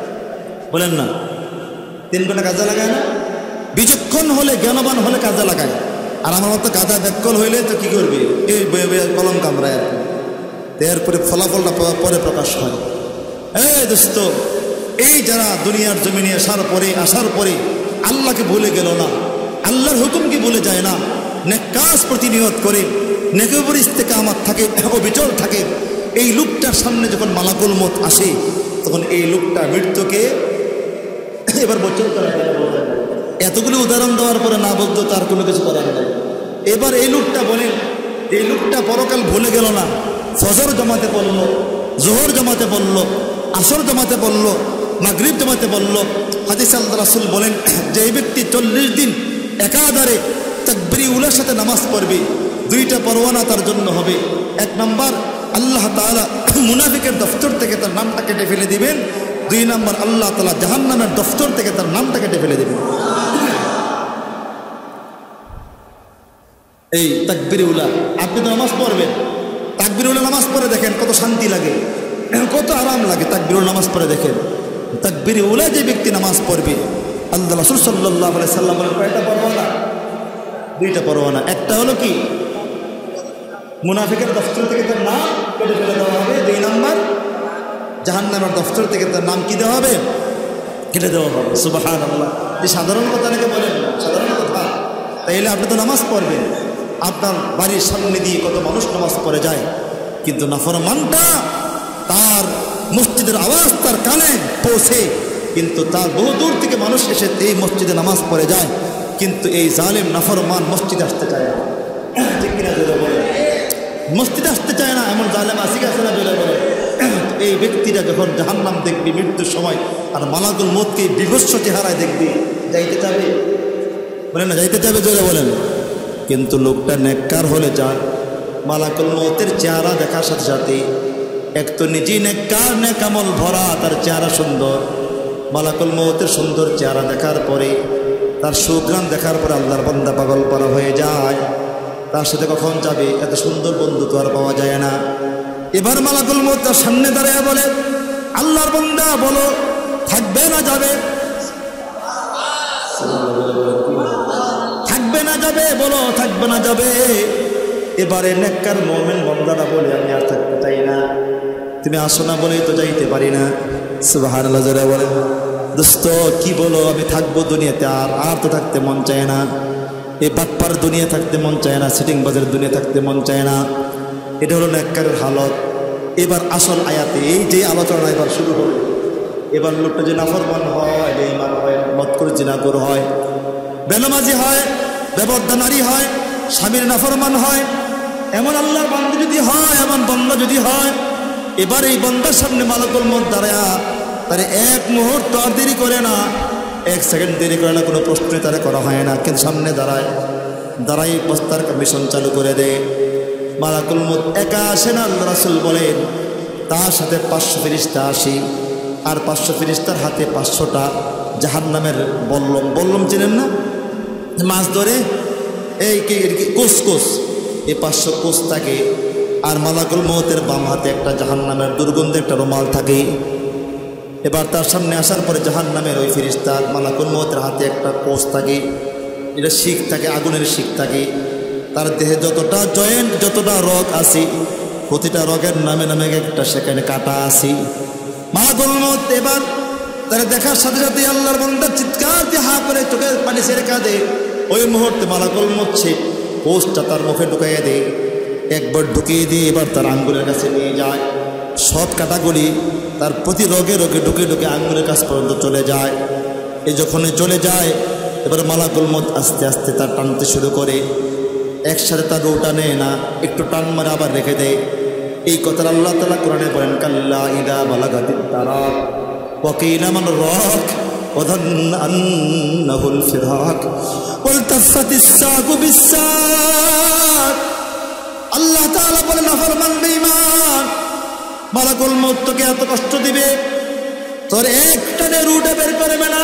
বলেন না, 3 ঘন্টা কাজে লাগায় না? বিচক্ষণ হলে, জ্ঞানবান হলে কাজে লাগায়। আর আমার মতো গাধা ব্যাকল হইলে তো কি করবে, এই কলম কামড়ায় আর কি। এরপরে ফলাফলটা পরে প্রকাশ হয়। এই দোস্ত, এই যারা দুনিয়ার জমিনে আসার পরে আল্লাহকে ভুলে গেল না, আল্লাহর হুকুমকে ভুলে যায় না, নেক কাজ প্রতিনিয়ত করে, নেকের উপর ইস্তেকামত থাকে, অবিচল থাকে, এই লোকটার সামনে যখন মালাকুল মউত আসে, তখন এই লোকটা মৃত্যুকে এবার বচন করা যায়। এতগুলো উদাহরণ দেওয়ার পরে না বলতো তার কোনো কিছু করার নেই। এবার এই লোকটা বলেন, এই লোকটা পরকাল ভুলে গেল না, ফজর জমাতে বললো, জোহর জমাতে বললো, আসর জমাতে বললো, মাগরিব জমাতে বললো। হাদিসে আল্লাহ রাসূল বলেন যে এই ব্যক্তি 40 দিন একাধারে তাকবীর উলার সাথে নামাজ পড়বে, 2টা পরওয়ানা তার জন্য হবে। 1 নাম্বার, আল্লাহ তাআলা মুনাফিকের দফতর থেকে তার নামটা কেটে ফেলে দিবেন। 2 নাম্বার, আল্লাহ তাআলা জাহান্নামের দফতর থেকে তার নামটা কেটে ফেলে দিবেন। এই তাকবীর উলা, আপনি তো নামাজ পড়বেন, তাকবীর উলা নামাজ পড়ে দেখেন কত শান্তি লাগে, কত আরাম লাগে। তাকবীর উলা নামাজ পড়ে দেখেন। তাকবীর উলা যে ব্যক্তি নামাজ পড়বে, আল্লাহ রাসূল সাল্লাল্লাহু আলাইহি সাল্লাম বলেন কয়টা পরওয়ানা? 2টা পরওয়ানা। একটা হলো কি, মুনাফিকের দফতর থেকে তার নাম কেটে ফেলে দেওয়া হবে। 2 নাম্বার, জাহান্নামের দফতর থেকে তার নাম কি দেওয়া হবে? কেটে দেওয়া হবে। সুবহানাল্লাহ। এই সাধারণ কথা নাকি বলেন না, সাধারণ কথা। তাইলে আপনি তো নামাজ পড়বেন, আপনার বাড়ির সামনে দিয়ে কত মানুষ নামাজ পড়ে যায়, কিন্তু নাফরমানটা তার মসজিদের আওয়াজ তার কানে পৌঁছে, কিন্তু তার বহু দূর থেকে মানুষ এসে এই মসজিদে নামাজ পড়ে যায়, কিন্তু এই জালেম নাফরমান মসজিদে আসতে চায় না। ঠিক কিনা জোরে বলে? মসজিদে আসতে চায় না, এমন জালেম আসি আছে না? জোরে বলে। এই ব্যক্তিটা যখন জাহান্নাম দেখবি মৃত্যুর সময়, আর মালাকুল মউতকে বিভৎস চেহারায় দেখবি, যাইতে চাবে? বলেন না, যাইতে চাবে? জোরে বলেন। কিন্তু লোকটা নেককার হলে যান, মালাকুল মউতের চেহারা দেখার সাথে সাথে, এক তো নিজেই নেককার, নেকামল ভরা, তার চেহারা সুন্দর, মালাকুল মউতের সুন্দর চেহারা দেখার পরে, তার সুঘ্রাণ দেখার পরে আল্লাহর বান্দা পাগল পারা হয়ে যায়। তার সাথে কখন যাবে? এত সুন্দর বন্ধু তো আর পাওয়া যায় না। এবার মালাকুল মউত তার সামনে দাঁড়িয়ে বলে, আল্লাহর বান্দা বলো, থাকবে না যাবে? থাকবে না যাবে? বলো, থাকবে না যাবে? এবারে নেককার মুমিন বান্দাটা বলে, আমি আর থাকতে চাই না, তুমি আসো না বলেই তো যাইতে পারি না। সুবহানাল্লাহ। যারা বলেন, দোস্ত কি বলো, আমি থাকবো দুনিয়াতে, আর তো থাকতে মন চায় না। এই বাটপার দুনিয়া থাকতে মন চায় না, সিটিং বাজারের দুনিয়া থাকতে মন চায় না। এটা হলো নেককারের হালত। এবার আসল আয়াতে এই যে আলোচনা এবার শুরু হলো, এবার লোকটা যে নাফরমান হয়, বেঈমান হয়, মদখোর জিনাখোর হয়, বেনামাজি হয়, বেপরদা নারী হয়, স্বামীর নাফরমান হয়, এমন আল্লাহর বান্দা যদি হয়, এমন বান্দা যদি হয়, এবার এই বান্দার সামনে মালাকুল মউত দাঁড়ায়া তারে এক মুহূর্ত আর দেরি করে না, এক সেকেন্ড দেরি করে না, কোনো প্রশ্নই তারা করা হয় না, কিন্তু সামনে দাঁড়াই বস্তার কমিশন চালু করে দেয়। মালাকুল মউত একা আসে না, আল্লাহ রাসূল বলেন তার সাথে 500 ফেরেশতা আসে, আর 500 ফেরেশতার হাতে 500টা জাহান্নামের বল্লম চেনেন না, মাছ ধরে এই কোষ এই 500 কোষ থাকে। আর মালাকুল মউতের বাম হাতে একটা জাহান্নামের দুর্গন্ধ একটা রুমাল থাকে। এবার তার সামনে আসার পরে জাহান্নামের ওই ফেরেশতার মালাকুল মউতের হাতে একটা কোষ থাকে, এটা শিক থাকে, আগুনের শিক থাকে। তার দেহে যতটা জয়েন্ট, যতটা রগ আছে, প্রতিটা রগের নামে নামে একটা সেখানে কাটা আছে। মালাকুল মউত এবার তারা দেখার সাথে সাথে আল্লাহর বান্দা চিৎকার দিয়ে হা করে চোখের পানি ছেড়ে কাঁদে। ওই মুহূর্তে মালাকুল মউত সে কোষটা তার মুখে ঢুকাইয়া দেয়, একবার ঢুকিয়ে দিয়ে এবার তার আঙ্গুলের কাছে নিয়ে যায়। সব কাটাগুলি তার প্রতি রগে রগে ঢুকে ঢুকে আঙ্গুলের কাছ পর্যন্ত চলে যায়। এই যখনই চলে যায়, এবার মালাকুল মউত আস্তে আস্তে তার টানতে শুরু করে। একসাথে তার রুটা নেয় না, একটু টান মারে আবার রেখে দেয়। এই কথা আল্লাহ তাআলা কোরআনে বলেন, কাল্লা ইযা বালাগাতিত তারাক ওয়া কিলা মান রাক ওয়া যান্না আন্নাহুল ফিরাক ওয়ালতাফাতিস সাকু বিস-সাক। আল্লাহ তাআলা বলেন, নাফরমান বেঈমান, মালাকুল মউত তোকে এত কষ্ট দিবে, তোর একটানে রুটে বের করবে না,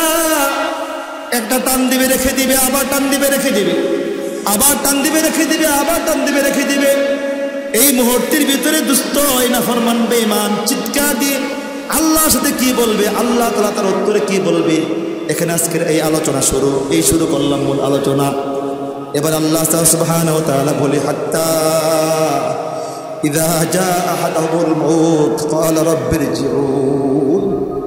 একটা টান দিবে রেখে দিবে, আবার টান দিবে রেখে দিবে, আবার টান দিবে রেখে দিবে, আবার টান দিবে রেখে দিবে। এই মুহূর্তের ভিতরে দুষ্ট এই নাফরমান বেঈমান চিৎকার দিয়ে আল্লাহর সাথে কি বলবে, আল্লাহ তাআলা তার উত্তরে কি বলবে, এখানে আজকের এই আলোচনা শুরু করলাম মূল আলোচনা। এবার আল্লাহ সুবহানাহু ওয়া তাআলা বলে, হাত্তা ইযা জা আহাদাহুল মাউত ক্বালা রাব্বিরজিউন।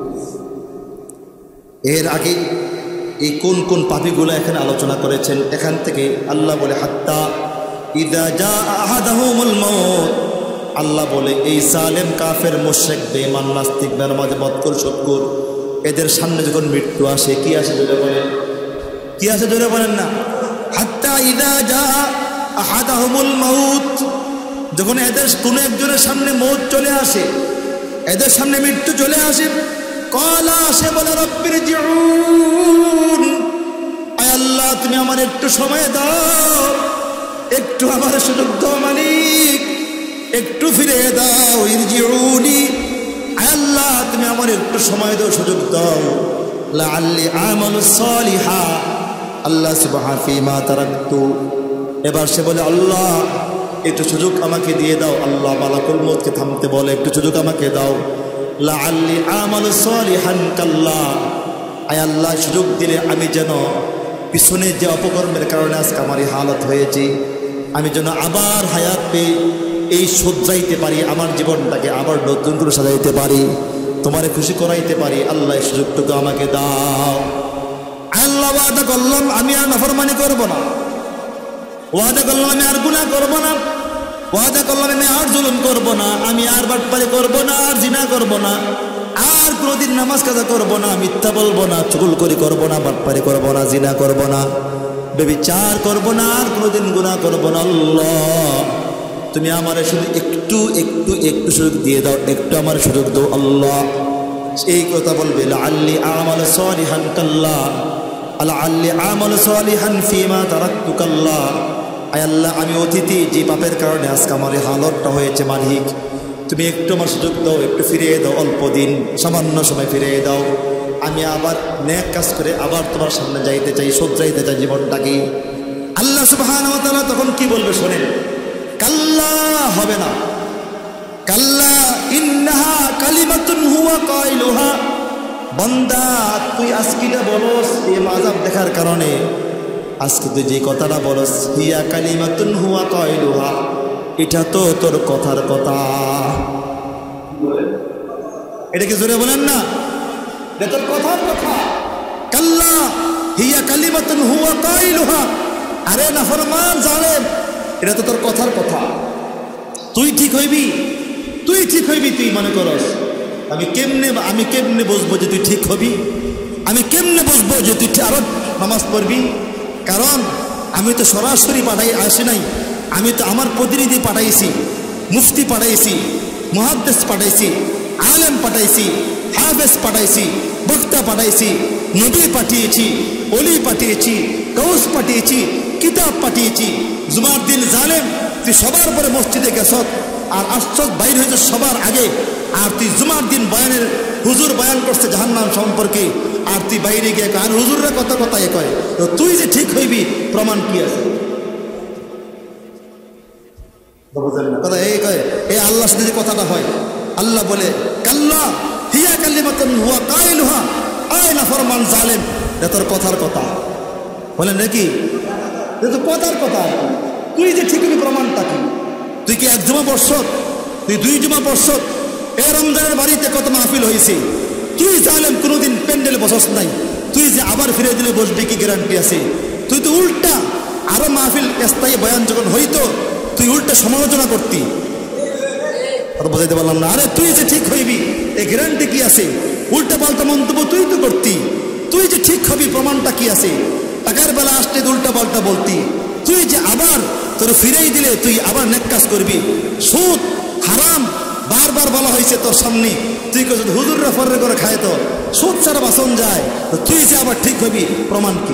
এর আগে এই কোন কোন পাপীগুলো এখানে আলোচনা করেছেন, এখান থেকে আল্লাহ বলে হাত্তা ইযা জা আহাদাহুল মাউত। আল্লাহ বলে এই জালেম কাফের মুশরিক বেঈমান নাস্তিক বেঈমান মদখোর সুদখোর এদের সামনে যখন মৃত্যু আসে, কি আসে জোরে বলেন, কি আসে জোরে বলেন না। হাত্তা ইযা জা আহাদাহুল মাউত, যখন এদের কোন একজনের সামনে মউত চলে আসে, এদের সামনে মৃত্যু চলে আসে, ক্বালা সে বলে রাব্বিরজিউন, আয় আল্লাহ তুমি আমার একটু সময় দাও, একটু আমার সুযোগ দাও মালিক, একটু ফিরে দাও। ইরজিউনি, আয় আল্লাহ তুমি আমার একটু সময় দাও, সুযোগ দাও। লাআল্লি আমালু সালিহা, আল্লাহ সুবহানাহু ফিমা তারাকতু। এবার সে বলে আল্লাহ একটু সুযোগ আমাকে দিয়ে দাও। আল্লাহ মালাকুল মউতকে থামতে বলে, একটু সুযোগ আমাকে দাও। লাআল্লি আমালু সালিহান কাল্লা, আয় আল্লাহ সুযোগ দিলে আমি যেন পিছনে যে অপকর্মের কারণে আজকে আমার এই হালত হয়েছে, আমি যেন আবার হায়াত পেয়ে এই সজ্জাইতে পারি, আমার জীবনটাকে আবার নতুন করে সাজাইতে পারি, তোমারে খুশি করাইতে পারি। আল্লাহ এই সুযোগটুকু আমাকে দাও। আল্লাহ ওয়াদা করলাম আমি আর নাফরমানি করব না, ওয়াদা করলাম আমি আর গুনাহ করব না, ওয়াদা করলাম আমি আর জুলুম করব না, আমি আর বাটপারি করব না, আর জিনা করব না, আর কোনোদিন নামাজ কাজা করব না, মিথ্যা বলবো না, চুগলখড়ি করব না, বাটপারি করব না, জিনা করব না, ব্যভিচার করব না, আর কোনোদিন গুনাহ করব না। আল্লাহ তুমি আমার শুধু একটু একটু একটু সুযোগ দিয়ে দাও, একটু আমার সুযোগ দাও আল্লাহ। এই কথা বলবে লাআল্লি আমালু সালিহান কাল্লা, লাআল্লি আমালু সালিহান ফিমা তারাকতু কাল্লা। আয় আল্লাহ আমি অতিথি, যে পাপের কারণে আজকে আমার এই হালতটা হয়েছে মালিক, তুমি একটু আমার সুযোগ দাও, একটু ফিরিয়ে দাও, অল্প দিন সামান্য সময় ফিরিয়ে দাও, আমি আবার নেক কাজ করে আবার তোমার সামনে যাইতে চাই, সজ্জাইতে চাই জীবনটাকে। আল্লাহ সুবহানাহু ওয়া তাআলা তখন কি বলবে শোনেন, কাল্লা হবে না, কাল্লা ইন্নাহা কালিমাতুন হুয়া কাইলুহা। বান্দা তুই আজকিটা বলস এই আযাব দেখার কারণে, আজকে তুই যে কথাটা বলস, হিয়া কালিমাতুন হুয়া কাইলুহা, এটা তো তোর কথার কথা। এটা কি জোরে বলেন না, এটা তোর কথার কথা। কাল্লা হিয়া কালিমাতুন হুয়া কাইলুহা, আরে নাফরমান জালেম, এটা তো তোর কথার কথা। তুই ঠিক হইবি, তুই ঠিক হইবি, তুই মনে করস। আমি কেমনে বসবো যে তুই ঠিক হবি? আমি কেমনে বসবো যে তুই আরো নামাজ পড়বি? কারণ আমি তো সরাসরি আসি নাই, আমি তো আমার প্রতিনিধি পাঠাইছি, মুফতি পাঠাইছি, মুহাদ্দিস পাঠাইছি, আলেম পাঠাইছি, হাফেজ পাঠাইছি, বক্তা পাঠাইছি, নবী পাঠিয়েছি, ওলি পাঠিয়েছি, গৌস পাঠিয়েছি, কিতাব পাঠিয়েছি। জুমার দিন জালেম তুই সবার পরে মসজিদে গেছ আর আশ্চর্য বাইর হয়েছে সবার আগে, আর তুই জুমার দিন বয়ানের হুজুর বয়ান করছে জাহান্নাম সম্পর্কে, আর তুই বাইরে গিয়ে আর হুজুররা কত কথা কয়, তো তুই যে ঠিক হইবি প্রমাণ কি আছে? কথা এই কয়, এই আল্লাহর সাথে যে কথাটা হয়, আল্লাহ বলে কাল্লা হিয়া কালিমাতুন হুয়া কাইলুহা, আয় নাফরমান জালেম, এটা তোর কথার কথা। বলেন নাকি এটা তো কথার কথা? তুই যে ঠিক হবি প্রমাণটা কি? তুই কি এক জুমা বর্ষত, তুই 2 জুমা বর্ষত? এ রমজানের বাড়িতে কত মাহফিল হয়েছে, তুই জালেম কোনোদিন প্যান্ডেলে বসস নাই, তুই যে আবার ফিরে দিলে বসবি কি গ্যারান্টি আছে? তুই তো উল্টা আরো মাহফিল স্থায়ী বয়ান যখন হইতো তুই উল্টা সমালোচনা করতি। বোঝাইতে পারলাম না? আরে তুই যে ঠিক হইবি এই গ্যারান্টি কি আছে? উল্টা পাল্টা মন্তব্য তুই তো করতি। তুই যে ঠিক হবি প্রমাণটা কি আছে? টাকার বেলা আসতে উল্টা পাল্টা বলতি, তুই যে আবার তোর ফিরেই দিলে তুই আবার নেক কাজ করবি। সুদ হারাম বারবার বলা হয়েছে তোর সামনে, তুই কেউ যদি হুজুররা ফর্রে করে খায় তো সুদ ছাড়া বাসন যায়, তো তুই যে আবার ঠিক হবি প্রমাণ কি?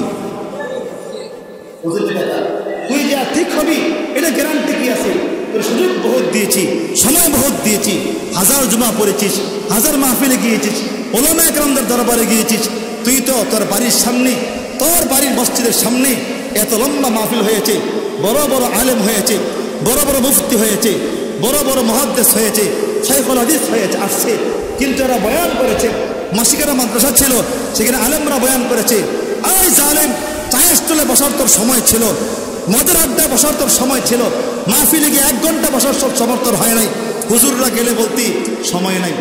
তুই যে ঠিক হবি এটা গ্যারান্টি কি আছে? তোর সুযোগ বহুত দিয়েছি, সময় বহুত দিয়েছি, 1000 জুমা পড়েছিস, 1000 মাহফিলে গিয়েছিস, ওলামা একরামদের দরবারে গিয়েছিস। তুই তো তোর বাড়ির সামনে, তোর বাড়ির মসজিদের সামনে এত লম্বা মাহফিল হয়েছে, বড় বড় আলেম হয়েছে, বড় বড় মুফতি হয়েছে, বড় বড় মুহাদ্দিস হয়েছে, শাইখুল হাদিস হয়েছে, আসছে, কিন্তু এরা বয়ান করেছে। মাসিকেরা মাদ্রাসা ছিল, সেখানে আলেমরা বয়ান করেছে। এই জালেম, চায়ের স্টলে বসার তোর সময় ছিল, মদের আড্ডায় বসার তোর সময় ছিল, মাহফিলে গিয়ে 1 ঘন্টা বসার সব সমর্থন হয় নাই। হুজুররা গেলে বলতি সময় নাই।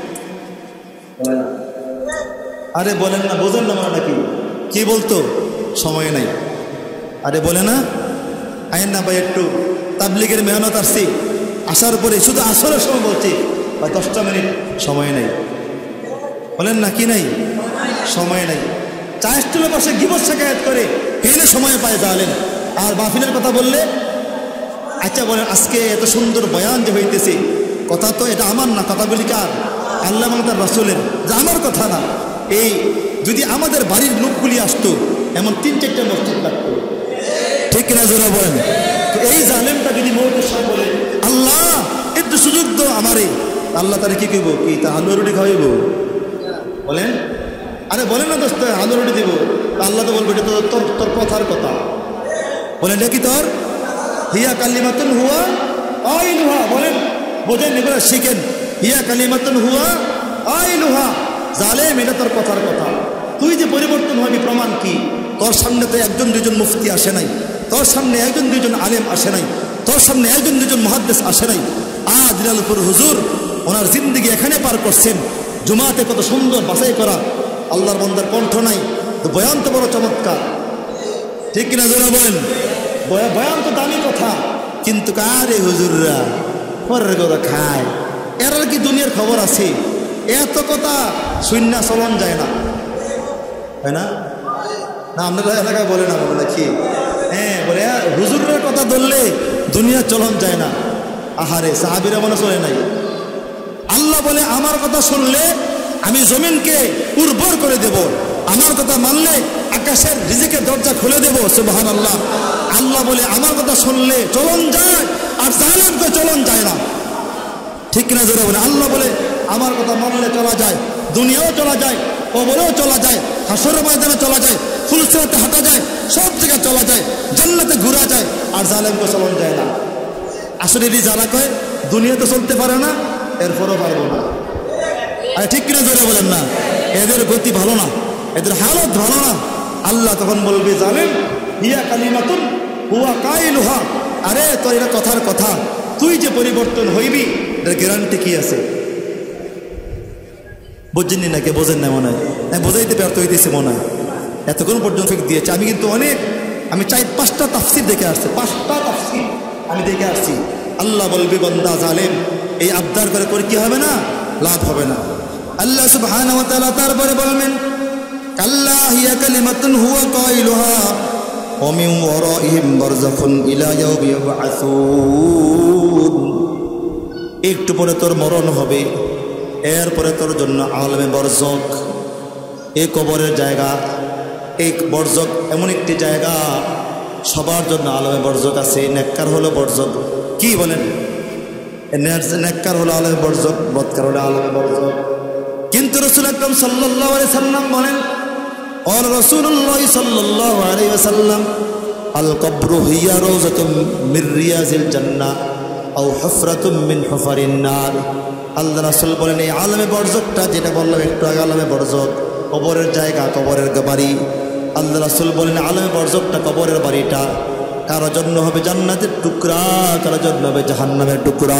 আরে বলেন না, বোঝেন না নাকি? কি বলতো? সময় নাই। আরে বলে না, আইন না ভাই একটু তাবলিগের মেহনত আসছি, আসার পরে শুধু আসরের সময় বলছি 10টা মিনিট সময় নাই। বলেন না কি নাই? সময় নাই। চায়ের স্টলে বসে গিবত শিকায়াত করে এনে সময় পায় জালেম। আর মাহফিলের কথা বললে, আচ্ছা বলেন আজকে এত সুন্দর বয়ান যে হইতেছে, কথা তো এটা আমার না, কথা বলি কার? আল্লাহ এবং তার রাসূলের, যে আমার কথা না। এই যদি আমাদের বাড়ির লোকগুলি আসতো, এমন 3-4টা মসজিদ লাগতো, ঠিক কিনা জোরা বলেন? তো এই জালেমটা যদি মৌতের সময় বলে আল্লাহ একটু সুযোগ দাও আমারে, আল্লাহ তারা কি কইব? কি তা আলু রুটি খাওয়াইব? বলেন, আরে বলেন না দোস্ত আলু রুটি দিব, আল্লাহ তো বলবে এটা তো তোর কথার কথা। বলেন এটা কি তোর? হিয়া কালিমাতুন হুয়া আইলুহা, বলেন বোঝেন, এগুলো শিখেন। হিয়া কালিমাতুন হুয়া আইলুহা, জালেম এটা তোর কথার কথা। তুই যে পরিবর্তন হবি প্রমাণ কি? তোর সামনে তো 1-2জন মুফতি আসে নাই, তোর সামনে 1-2জন আলেম আসে নাই, তোর সামনে 1-2জন মুহাদ্দিস আসে নাই। দিনাজপুর হুজুর ওনার জিন্দেগি এখানে পার করছেন, জুমাতে কত সুন্দর বাছাই করা, আল্লাহর বান্দার কণ্ঠ নাই, তো বয়ান তো বড় চমৎকার, ঠিক কিনা জোরা বলেন? বয়ান তো দামি কথা, কিন্তু কারে হুজুররা পরের কথা খায়, এর কি দুনিয়ার খবর আছে? এত কথা শূন্য চলন যায় না, তাই না? না আপনারা এলাকায় বলে না, বলে নাকি? হ্যাঁ বলে হুজুরের কথা ধরলে দুনিয়া চলন যায় না। আহারে সাহাবীরা মনে চলে নাই। আল্লাহ বলে আমার কথা শুনলে আমি জমিনকে উর্বর করে দেব, আমার কথা মানলে আকাশের রিজিকের দরজা খুলে দেব। সুবহানাল্লাহ। আল্লাহ বলে আমার কথা শুনলে চলন যায়, আর জালেমকে চলন যায় না, ঠিক কিনা জোরে বলে? আল্লাহ বলে আমার কথা মানলে চলা যায়, দুনিয়াও চলা যায়, কবরেও চলা যায়, হাসরের ময়দানে চলা যায়, ফুলসিরাতে হাঁটা যায়, সব জায়গায় চলা যায়, জান্নাতে ঘোরা যায়, আর জালেমকে চলন যায় না। আসলে যারা কয় দুনিয়াতে চলতে পারে না, এরপরও পারবো না, আরে ঠিক কিনা জোরে বলেন না? এদের গতি ভালো না, এদের হালত ভালো না। আল্লাহ তখন বলবে জালেম হিয়া কালিমাতুন হুয়া কাইলুহা, আরে তোর এটা কথার কথা, তুই যে পরিবর্তন হইবি এর গ্যারান্টি কি আছে? বুঝছেন নাকি? বোঝেন না মনে হয়? বোঝাইতে ব্যর্থ হইতেছে মনে হয়। এতক্ষণ পর্যন্ত দিয়েছে আমি, কিন্তু আমি 4-5টা তাফসীর দেখে আসছি, 5টা তাফসীর আমি দেখে আসছি। আল্লাহ বলবে বান্দা জালেম এই আবদার করে কি হবে না, লাভ হবে না। আল্লাহ সুবহানাহু ওয়া তাআলা তারপরে বলবেন কাল্লা হিয়া কালিমাতুন হুয়া কাইলুহা ওয়া মিন ওয়ারাইহিম বারযাখুন ইলা ইয়াউমি ইউবআসুন। একটু পরে তোর মরণ হবে, এরপরে তোর জন্য আলমে বরজক, এই কবরের জায়গা, এই বরজক এমন একটি জায়গা সবার জন্য আলমে বরজক আছে। নেককার হলো বরজক, কি বলেন, নেককার হলো আলমে বরজক, বদকার হলো আলমে বরজক। কিন্তু রাসূল আকরাম সাল্লাল্লাহু আলাইহি সাল্লাম বলেন আর রাসূলুল্লাহ সাল্লাল্লাহু আলাইহি ওয়াসাল্লাম আল কবরু হিয়া রাউযাতুম মির রিয়াজিল জান্নাহ আও হুফরাতুম মিন হুফারিন নার। আল্লাহ রাসূল বলেন এই আলমে বরজকটা, যেটা বললাম একটু আগে, আলমে বরজক কবরের জায়গা, কবরের বাড়ি। আল্লাহ রাসূল বলেন আলমে বরজকটা, কবরের বাড়িটা কারো জন্য হবে জান্নাতের টুকরা, কারো জন্য হবে জাহান্নামের টুকরা।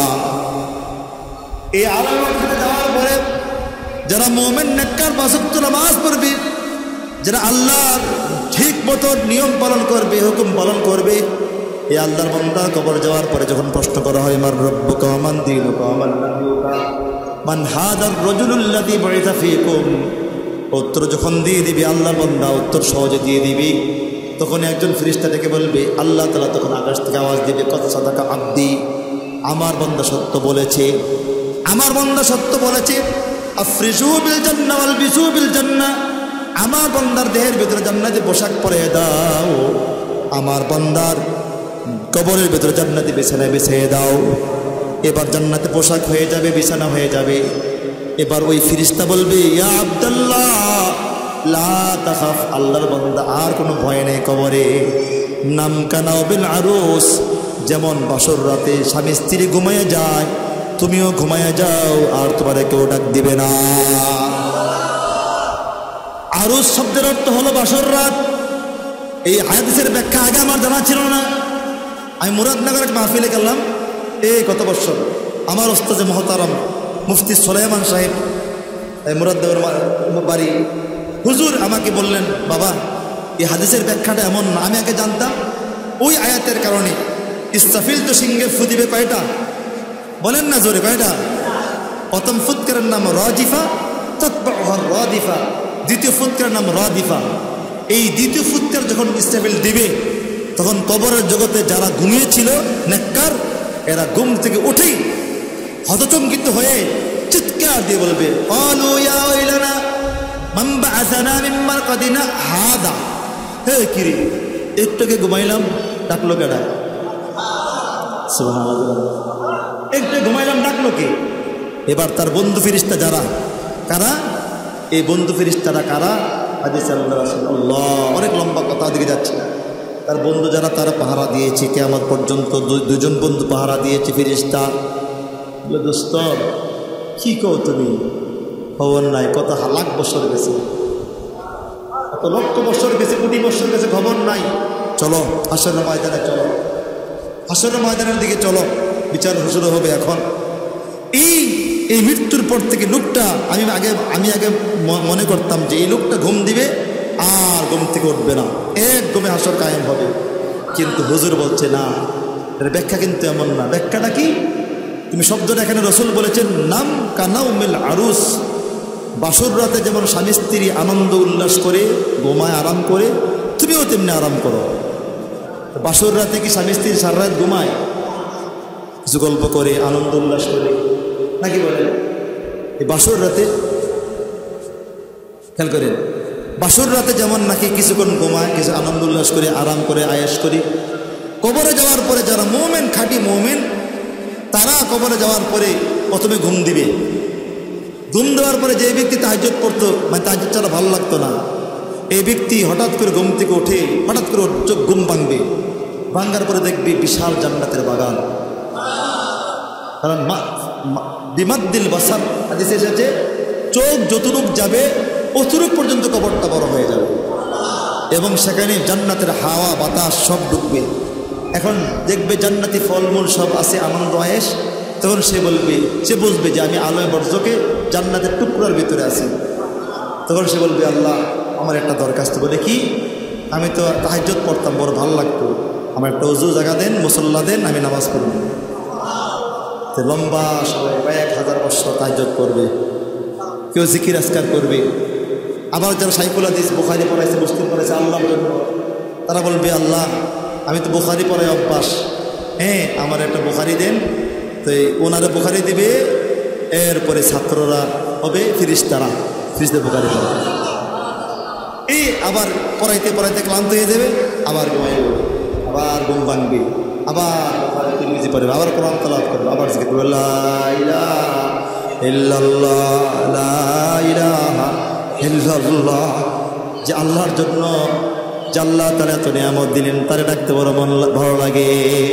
এই আলমে বরজকে যাওয়ার পরে যারা মুমিন নেককার 5 ওয়াক্ত নামাজ পড়বে, যারা আল্লাহর ঠিক মতো নিয়ম পালন করবে, হুকুম পালন করবে, এই আল্লাহর বান্দা কবর যাওয়ার পরে যখন প্রশ্ন করা হয় মান রব্বুকা ওয়া মান দীনুকা ওয়া মান নাবিয়ুকা মান হাদার রাজুলুল্লাযী বুইসা ফীকুম, উত্তর যখন দিয়ে দিবি আল্লাহর বান্দা, উত্তর সহজে দিয়ে দিবি, তখন একজন ফেরেশতা ডেকে বলবে, আল্লাহ তাআলা তখন আকাশ থেকে আওয়াজ দিবে কদ সাদাকা আবদি, আমার বান্দা সত্য বলেছে, আমার বান্দা সত্য বলেছে। আফরিশু বিল জান্নাহ ওয়াল বিসু বিল জান্নাহ, আমার বান্দার দেহের ভিতরে জান্নাতি পোশাক পরিয়ে দাও, আমার বান্দার কবরের ভিতরে জান্নাতি বিছানা বিছিয়ে দাও। এবার জান্নাতি পোশাক হয়ে যাবে, বিছানা হয়ে যাবে। এবার ওই ফেরেশতা বলবে ইয়া আব্দুল্লাহ লা তাখাফ, আল্লাহর বান্দা আর কোনো ভয় নেই কবরে। নাম কানাও বিল আরুস, যেমন বাসর রাতে স্বামী স্ত্রী ঘুমায় যায়, তুমিও ঘুমায় যাও, আর তোমারে কেউ ডাক দিবে না। আরুস শব্দের অর্থ হলো বাসর রাত। এই হাদিসের ব্যাখ্যা আগে আমার জানা ছিল না। আমি মুরাদনগর এক মাহফিলে গেলাম এই কত বছর, আমার ওস্তাদে মহতারাম মুফতি সুলাইমান সাহেব মুরাদনগর বাড়ি, হুজুর আমাকে বললেন বাবা এই হাদিসের ব্যাখ্যাটা এমন না। আমি আগে জানতাম ওই আয়াতের কারণে ইস্তাফিল তো সিংহে ফু দিবে কয়টা, বলেন না জোরে কয়টা? প্রথম ফুৎকারের নাম রাজিফা, তাতবাউহা রাদিফা, দ্বিতীয় ফুৎকারের নাম রাদিফা। এই দ্বিতীয় ফুৎকার যখন ইস্তাফিল দিবে তখন কবরের জগতে যারা ঘুমিয়েছিল নেককার, এরা ঘুম থেকে উঠেই হতচকিত হয়ে চিৎকার দিয়ে বলবে ক্বালু ইয়া ওয়াইলানা মান বা'আসানা মিন মারকাদিনা হাদা, হে কিরে একটুকে ঘুমাইলাম ডাকলো কেডা? সুবহানাল্লাহ, একটু ঘুমাইলাম ডাকলো কে? এবার তার বন্ধু ফেরেশতা যারা, কারা এই বন্ধু ফেরেশতারা কারা? হাদিসে আল্লাহ রাসূলুল্লাহ, অনেক লম্বা কথা দিকে যাচ্ছে না। তার বন্ধু যারা তারা পাহারা দিয়েছে কিয়ামত পর্যন্ত, দুজন বন্ধু পাহারা দিয়েছে ফেরেশতা। বলে দোস্ত কি কও তুমি, খবর নাই, কত লাখ বছর গেছে, কত লক্ষ বছর গেছে, কোটি বছর গেছে, খবর নাই, চলো হাসরের ময়দানে, চলো হাসরের ময়দানের দিকে চলো, বিচার শুরু হবে এখন। এই মৃত্যুর পর থেকে লোকটা আমি আগে মনে করতাম যে এই লোকটা ঘুম দিবে আর ঘুম থেকে উঠবে না, এক ঘুমে হাসর কায়েম হবে। কিন্তু হুজুর বলছে না, এর ব্যাখ্যা কিন্তু এমন না। ব্যাখ্যাটা কি? তুমি শব্দটা এখানে রাসূল বলেছেন নাম কানাউমিল আরুস, বাসর রাতে যেমন স্বামী স্ত্রী আনন্দ উল্লাস করে ঘুমায় আরাম করে, তুমিও তেমনি আরাম করো। বাসর রাতে কি স্বামী স্ত্রী সারা রাত ঘুমায়, কিছু গল্প করে আনন্দ উল্লাস করে নাকি বলেন? এই বাসর রাতে খেয়াল করেন, বাসর রাতে যেমন নাকি কিছুক্ষণ ঘুমায়, কিছু আনন্দ উল্লাস করে আরাম করে আয়েশ করি। কবরে যাওয়ার পরে যারা মুমিন, খাঁটি মুমিন, তারা কবরে যাওয়ার পরে প্রথমে ঘুম দিবে। ঘুম দেওয়ার পরে যে ব্যক্তি তাহাজ্জুদ পড়তো, মানে তাহাজ্জুদ ছাড়া ভালো লাগতো না, এই ব্যক্তি হঠাৎ করে ঘুম থেকে উঠে হঠাৎ করে চোখ ঘুম ভাঙবে, ভাঙ্গার পরে দেখবি বিশাল জান্নাতের বাগান। কারণ বিমাদ্দিল বাসার হাদিসে এসেছে চোখ যতটুক যাবে অতটুক পর্যন্ত কবরটা বড় হয়ে যাবে, এবং সেখানে জান্নাতের হাওয়া বাতাস সব ঢুকবে। এখন দেখবে জান্নাতি ফলমূল সব আছে, আনন্দ আয়েশ। তখন সে বুঝবে যে আমি আলোয় বর্জকে জান্নাতের টুকরার ভিতরে আছি। তখন সে বলবে আল্লাহ আমার একটা দরখাস্ত। বলে কি? আমি তো তাহাজ্জুদ পড়তাম, বড় ভালো লাগতো, আমার একটা উজু জায়গা দেন, মুসল্লা দেন, আমি নামাজ পড়ব। তো লম্বা সবাই 1000 বছর তাহাজ্জুদ করবে, কেউ জিকির আজকার করবে। আবার যারা সাইকুল হাদিস বুখারী পড়াইছে, মুসলিম পড়াইছে আল্লাহর জন্য, তারা বলবে আল্লাহ আমি তো বুখারী পড়াই অভ্যাস, হ্যাঁ আমার একটা বুখারী দেন। তো ওনারা বুখারী দিবে, এরপরে ছাত্ররা হবে ফিরিস্তারা, ফিরিস্তার বুখারী পড়াবে। এই আবার পড়াইতে পড়াইতে ক্লান্ত হয়ে যাবে, আবার ঘুমাইবে, আবার ঘুম ভাঙবে, আবার তিরমিজি পড়বে, আবার কোরআন তেলাওয়াত করবে, আবার জিকির করবে লা ইলাহা ইল্লাল্লাহ লা ইলাহা ইল্লাল্লাহ। যে আল্লাহর জন্য, যে আল্লাহ তাআলা এত নিয়ামত দিলেন, তারে ডাকতে বড় মন ভালো লাগে।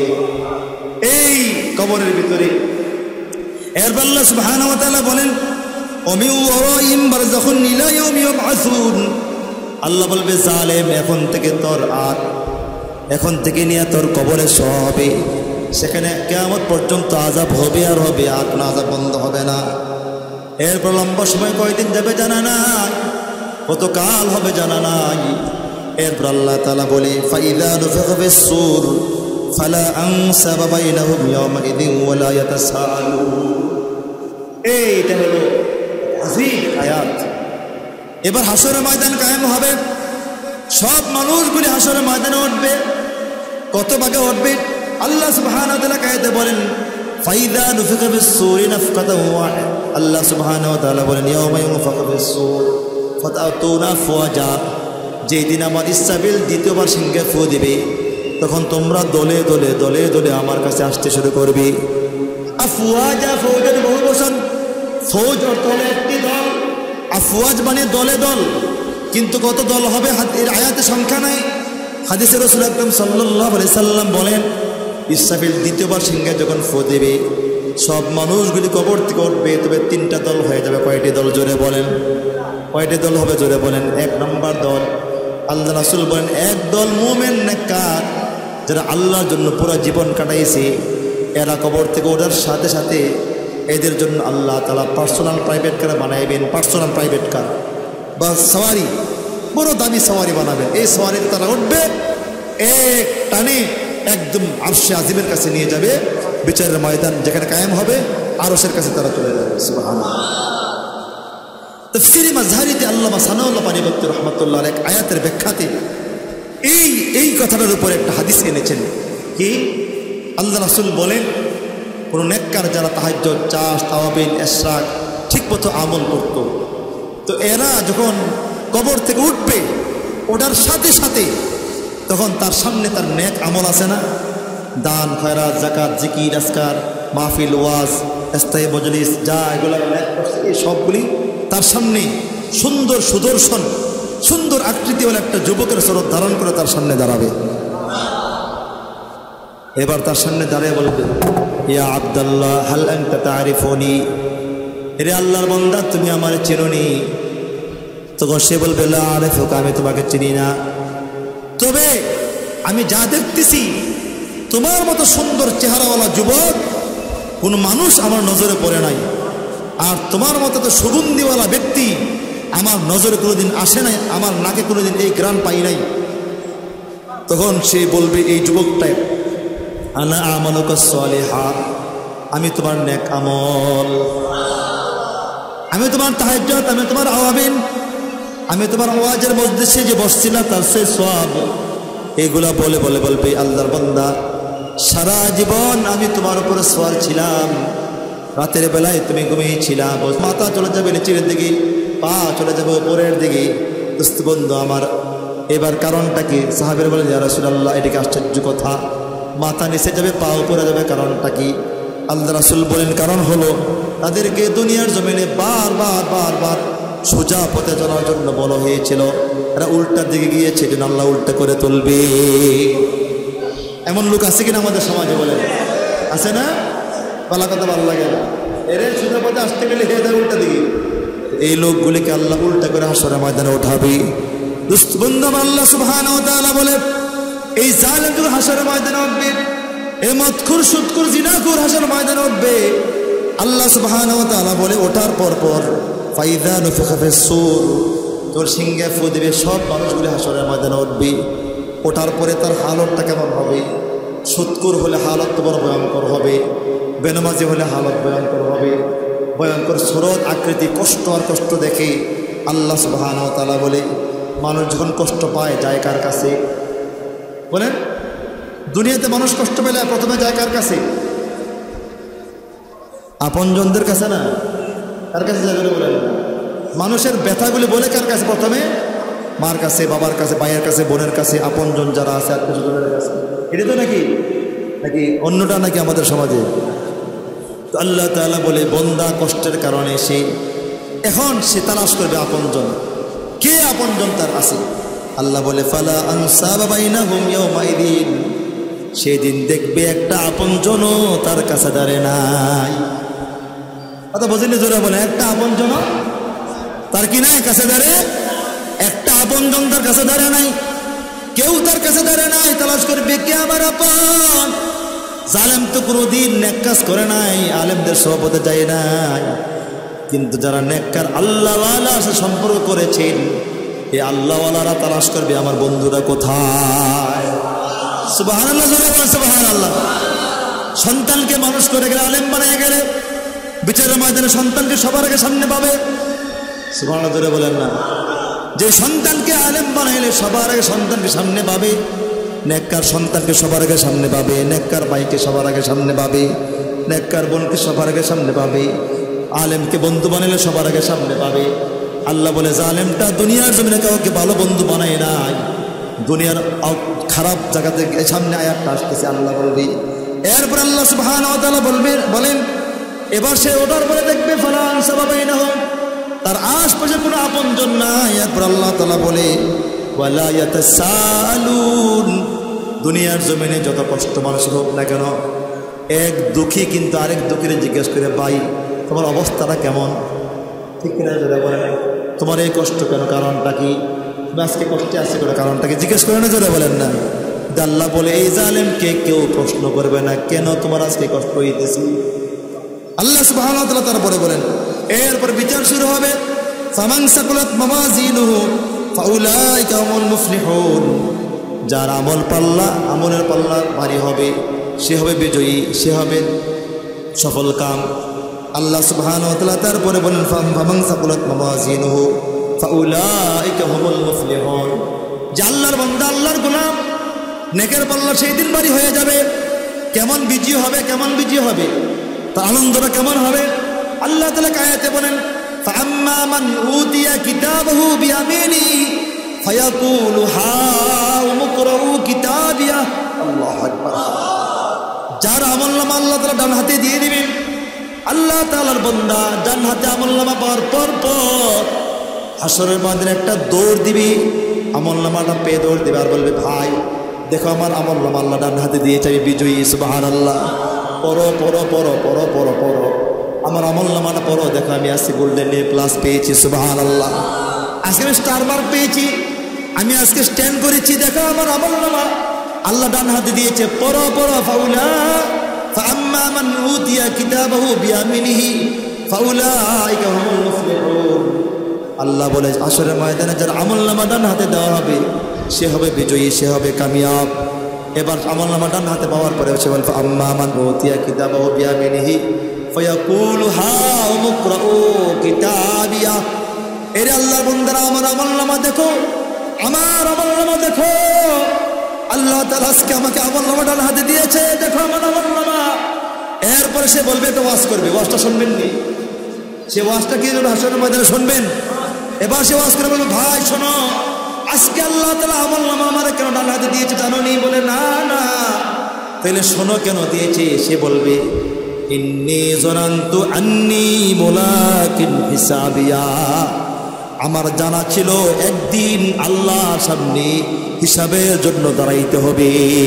এই কবরের ভিতরে এরপর আল্লাহ সুবহানাহু ওয়া তাআলা বলেন ওমিন ওয়ারাইহিম বারযাখুন ইলা ইয়াউমি ইউবআসুন। আল্লাহ বলবে জালেম এখন থেকে তোর আর এখন থেকে নিয়ে তোর কবরে হবে, সেখানে কিয়ামত পর্যন্ত আযাব হবে আর হবে, আর কোনো আযাব বন্ধ হবে না। এরপর লম্বা সময় কয়দিন যাবে জানা নাই, কত কাল হবে জানা নাই। এরপর আল্লাহ তাআলা বলে ফাইযা নুফিখা ফিস-সূর ফালা আনসাবা বাইনাহুম ইয়াওমাইযিন ওয়ালা ইয়াতাসাআলুন। এইটা হলো আযীম আয়াত। এবার হাসরের ময়দান কায়েম হবে, সব মানুষগুলি হাসরের ময়দানে উঠবে। কত ভাগে উঠবে আল্লাহ সুবহানাহু ওয়া তাআলা কায়েতে বলেন ফাইযা নুফিখা ফিস-সূরি নাফকাতান ওয়াহিদা। আল্লাহ সুবহানাহু ওয়া তাআলা বলেন ইয়াওমা ইউনফাখু ফিস-সূর ফাতাতুনা আফওয়াজা। যেদিন আমার ইসরাফিল দ্বিতীয়বার সিংহে ফু দিবে, তখন তোমরা দলে দলে দলে দলে আমার কাছে আসতে শুরু করবে। আফওয়াজা ফৌজের বহুবচন, ফৌজ অর্থ হলো একটি দল, আফওয়াজ মানে দলে দল। কিন্তু কত দল হবে এর আয়াতে সংখ্যা নাই। হাদিসে রাসূল আকরাম সাল্লাল্লাহু আলাইহি সাল্লাম বলেন ইসরাফিল দ্বিতীয়বার সিংহে যখন ফু দিবে, সব মানুষগুলি কবর থেকে উঠবে, তবে 3টা দল হয়ে যাবে। কয়টি দল জোরে বলেন, কয়টি দল হবে জোরে বলেন? 1 নম্বর দল, আল্লাহ রাসূল বলেন এক দল মুমিন নেককার, যারা আল্লাহর জন্য পুরো জীবন কাটাইছে। এরা কবর থেকে ওঠার সাথে সাথে এদের জন্য আল্লাহ তাআলা পার্সোনাল প্রাইভেট কার বানাইবেন, পার্সোনাল প্রাইভেট কার বা সওয়ারি, বড় দামি সওয়ারি বানাবেন। এই সওয়ারিতে তারা উঠবে, এক টানে একদম আরশে আজিমের কাছে নিয়ে যাবে। বিচারের ময়দান যেখানে কায়েম হবে, আরশের কাছে তারা চলে যাবে। সুবহানাল্লাহ। তাফসীরে মাজহারিতে আল্লামা সানাউল্লাহ পানিপত্তি রাহমাতুল্লাহ আলাইহি এক আয়াতের ব্যাখ্যাতে এই কথাটার উপর একটা হাদিস এনেছেন। কি আল্লাহ রাসূল বলেন কোন নেককার যারা তাহাজ্জুদ, চাষ, তাওয়াবিন, ইশরাক ঠিক মতো আমল করত, তো এরা যখন কবর থেকে উঠবে, ওঠার সাথে সাথে তখন তার সামনে তার নেক আমল আছে না, দান, খয়রাত, যাকাত, জিকির, আজকার, মাহফিল, ওয়াজ, ইস্তাই মজলিস, যা এগুলো নেক করছে, এই সবগুলি তার সামনে সুন্দর সুদর্শন সুন্দর আকৃতিওয়ালা একটা যুবকের স্বরূপ ধারণ করে তার সামনে দাঁড়াবে। এবার তার সামনে দাঁড়িয়ে বলবে ইয়া আব্দুল্লাহ হাল আনতা তারিফুনি, রে আল্লাহর বান্দা তুমি আমার চেনোনি? তখন সে বলবে লা আরিফুকা, আমি তোমাকে চিনি না, তবে আমি যা দেখতেছি তোমার মতো সুন্দর চেহারাওয়ালা যুবক কোন মানুষ আমার নজরে পড়ে নাই, আর তোমার মতো তো সুগন্ধিওয়ালা ব্যক্তি আমার নজরে কোনোদিন আসে নাই, আমার নাকে কোনোদিন এই ঘ্রাণ পাই নাই। তখন সে বলবে এই যুবকটাই আনা আমালুকা সালিহা, আমি তোমার নেক আমল, আমি তোমার তাহাজ্জুদ, আমি তোমার আওয়াবিন, আমি তোমার ওয়াজের মজলিসে যে বসছিলাম তার সেই সওয়াব, এগুলা বলে বলে বলবে আল্লাহর বান্দা সারা জীবন আমি তোমার উপরে সওয়ার ছিলাম, রাতের বেলায় তুমি ঘুমিয়েছিলা, মাথা চলে যাবে নিচের দিকে, পা চলে যাবে উপরের দিকে। দোস্ত বন্ধু আমার, এবার কারণটা কি? সাহাবীরা বলেন ইয়া রাসূলুল্লাহ, এটাকে আশ্চর্য কথা, মাথা নিচে যাবে পা উপরে যাবে, কারণটা কি? আল্লাহ রাসূল বলেন কারণ হলো তাদেরকে দুনিয়ার জমিনে বারবার বারবার সোজা পথে চলার জন্য বলা হয়েছিল, এরা উল্টার দিকে গিয়েছে, যেন আল্লাহ উল্টা করে তুলবে। এমন লোক আছে কিনা আমাদের সমাজে? বলেন আছে না? পালা কথা ভালো লাগে না, এর সোজা পথে আসতে গেলে হয়ে যায় উল্টা দিকে। এই লোকগুলিকে আল্লাহ উল্টা করে হাসরের ময়দানে উঠাবে। দোস্ত বন্ধু, আল্লাহ সুবহানাহু ওয়া তাআলা বলে এই জালেম যখন হাসরের ময়দানে উঠবে, এই মদখুর, সুদখুর, জিনাখুর হাসরের ময়দানে উঠবে, আল্লাহ সুবহানাহু ওয়া তাআলা বলে ওঠার পর পর ফাইযা নুফিখা ফিস-সূর, তোর সিংহে ফু দিবে, সব মানুষগুলি হাসরের ময়দানে উঠবে। ওঠার পরে তার হালতটা কেমন হবে? সুৎকুর হলে হালত বড় ভয়ঙ্কর হবে, বেনামাজি হলে হালত ভয়ঙ্কর হবে। ভয়ঙ্কর স্রোত আকৃতি, কষ্ট আর কষ্ট দেখে আল্লাহ সুবহানাহু ওয়া তাআলা বলে, মানুষ যখন কষ্ট পায় যায় কার কাছে? বলেন, দুনিয়াতে মানুষ কষ্ট পেলে প্রথমে যায় কার কাছে? আপনজনদের কাছে না? কার কাছে যায় বলেন? মানুষের ব্যথাগুলি বলে কার কাছে? প্রথমে মার কাছে, বাবার কাছে, ভাইয়ের কাছে, বোনের কাছে, আপনজন যারা আছে আত্মীয়স্বজনের কাছে। এটা তো নাকি নাকি অন্যটা নাকি আমাদের সমাজে? তো আল্লাহ তাআলা বলে, বন্দা কষ্টের কারণে এখন সে তালাশ করবে আপনজন। কে আপনজন তার আছে? আল্লাহ বলে, ফালা আনসাবা বাইনাহুম ইয়াউমাইদিন, সেদিন দেখবে একটা আপনজনও তার কাছে দাঁড়ায় নাই। কথা বুঝিনি? জোরে বলে, একটা আপনজন তার কি নাই? কাছে দাঁড়ে একটা আপনজন তার কাছে দাঁড়ায় নাই, কেউ তার কাছে দাঁড়ায় নাই। তালাশ করবে কে আমার আপন। জালেম তো কোনোদিন নেক কাজ করে নাই, আলেমদের সহপথে যায় নাই, কিন্তু যারা নেককার আল্লাহওয়ালা সে সম্পর্ক করেছেন, এই আল্লাহওয়ালারা তালাশ করবে আমার বন্ধুরা কোথায়। সুবহানাল্লাহ, জোরে বলেন সুবহানাল্লাহ। সন্তানকে মানুষ করে গেলে, আলেম বানায় গেলে, বিচারের ময়দানে সন্তানকে সবার আগে সামনে পাবে। সুবহানাল্লাহ, জোরে বলেন না? যে সন্তানকে আলেম বানাইলে সবার আগে সন্তানকে সামনে পাবে, নেককার সন্তানকে সবার আগে সামনে পাবে, নেককার ভাইকে সবার আগে সামনে পাবে, নেককার বোনকে সবার আগে সামনে পাবে, আলেমকে বন্ধু বানাইলে সবার আগে সামনে পাবে। আল্লাহ বলে, জালেমটা দুনিয়ার জমিনে কাউকে ভালো বন্ধু বানায় নাই, দুনিয়ার খারাপ জায়গা থেকে সামনে আয়াতটা আসতেছে। আল্লাহ বলবি, এরপর আল্লাহ সুবহানাহু ওয়া তাআলা বলেন, এবার সে ওঠার পরে দেখবে ফালা আনসাবা বাইনাহুম, তার আশপাশে কোনো আপনজন নাই। এরপর আল্লাহ তাআলা বলে, ওয়ালা ইয়াতাসালুন, দুনিয়ার জমিনে যত কষ্ট মানুষের হোক না কেন, এক দুঃখী কিন্তু আরেক দুঃখীরে জিজ্ঞেস করে, ভাই তোমার অবস্থাটা কেমন? ঠিক কিনা? যারা বলে, তোমার এই কষ্ট কেন, কারণটা কি? তুমি আজকে কষ্টে আসছে কেন, কারণটা কি? জিজ্ঞেস করে না? যারা বলেন না? আল্লাহ বলে, এই জালেমকে কেউ প্রশ্ন করবে না কেন তোমার আজকে কষ্ট হইতেছে। আল্লাহ সুবহানাহু ওয়া তাআলা তারপরে বলেন, এরপর বিচার শুরু হবে। ফামান সাকুলাত মাওয়াজিনুহু ফাউলাইকা হুমুল মুফলিহুন, যার আমলের পাল্লা ভারী হবে সে হবে বিজয়ী, সে হবে সফল কাম। আল্লাহ সুবহানাহু ওয়া তাআলা তারপরে বলেন, ফামান সাকুলাত মাওয়াজিনুহু ফাউলাইকা হুমুল মুফলিহুন, যে আল্লাহর বান্দা, আল্লাহর গোলাম, নেকের পাল্লা সেই দিন ভারী হয়ে যাবে। কেমন বিজয়ী হবে, কেমন বিজয়ী হবে, তার আনন্দটা কেমন হবে? আল্লাহ তাআলা আয়াতে বলেন, ফাআম্মা মান উতিয়া কিতাবাহু বিয়ামিনিহি ফায়াকুলু হাউম ইকরাউ কিতাবিয়া। আল্লাহু আকবার। যার আমলনামা আল্লাহ তাআলা ডান হাতে দিয়ে দিবেন, আল্লাহ তাআলার বান্দা ডান হাতে আমলনামা পাওয়ার পর হাসরের ময়দানে একটা দৌড় দিবি, আমলনামাটা পেয়ে দৌড় দিবে আর বলবে, ভাই দেখো আমার আমলনামা আল্লাহ ডান হাতে দিয়েছে, আমি বিজয়ী। সুবহানাল্লাহ। পড়ো পড়ো পড়ো পড়ো পড়ো পড়ো, আমার আমলনামাটা পড়ো, দেখো আমি আজকে গোল্ডেন এ প্লাস পেয়েছি। সুবহানাল্লাহ। আজকে আমি স্টার মার্ক পেয়েছি, আমি আজকে স্ট্যান্ড করেছি, দেখো আমার আমলনামা আল্লাহ ডান হাতে দিয়েছে। পড়ো পড়ো। ফাআম্মা মান উতিয়া কিতাবাহু বিয়ামিনিহি ফাউলাইকা হুমুল মুফলিহুন। আল্লাহ বলে, হাসরের ময়দানে যার আমলনামা ডান হাতে দেওয়া হবে সে হবে বিজয়ী, সে হবে কামিয়াব। এবার আমলনামা ডান হাতে পাওয়ার পরে সে বলবে, আম্মা মান উতিয়া কিতাবাহু বিয়ামিনিহি ফায়াকুলু হাউম ইকরাউ কিতাবিয়া। এরে আল্লাহর বান্দারা, আমার আমলনামা দেখো, আমার আমলনামা দেখো। আল্লাহ তাআলা আজকে আমাকে আমলনামা ডান হাতে দিয়েছে, দেখো আমার আমলনামা। এরপরে সে বলবে, তো ওয়াজ করবে, ওয়াজটা শুনবেন নি? সে ওয়াজটা কি হাসরের ময়দানে শুনবেন? এবার সে ওয়াজ করে বলবে, ভাই শোনো, আজকে আল্লাহ তাআলা আমলনামা আমার কেন ডান হাতে দিয়েছে জানো নি? বলে, না না। তাহলে শোনো কেন দিয়েছে? সে বলবে, ইন্নী যানানতু আন্নী মুলাকিন হিসাবিয়া, আমার জানা ছিল একদিন আল্লাহর সামনে হিসাবের জন্য দাঁড়াইতে হবে।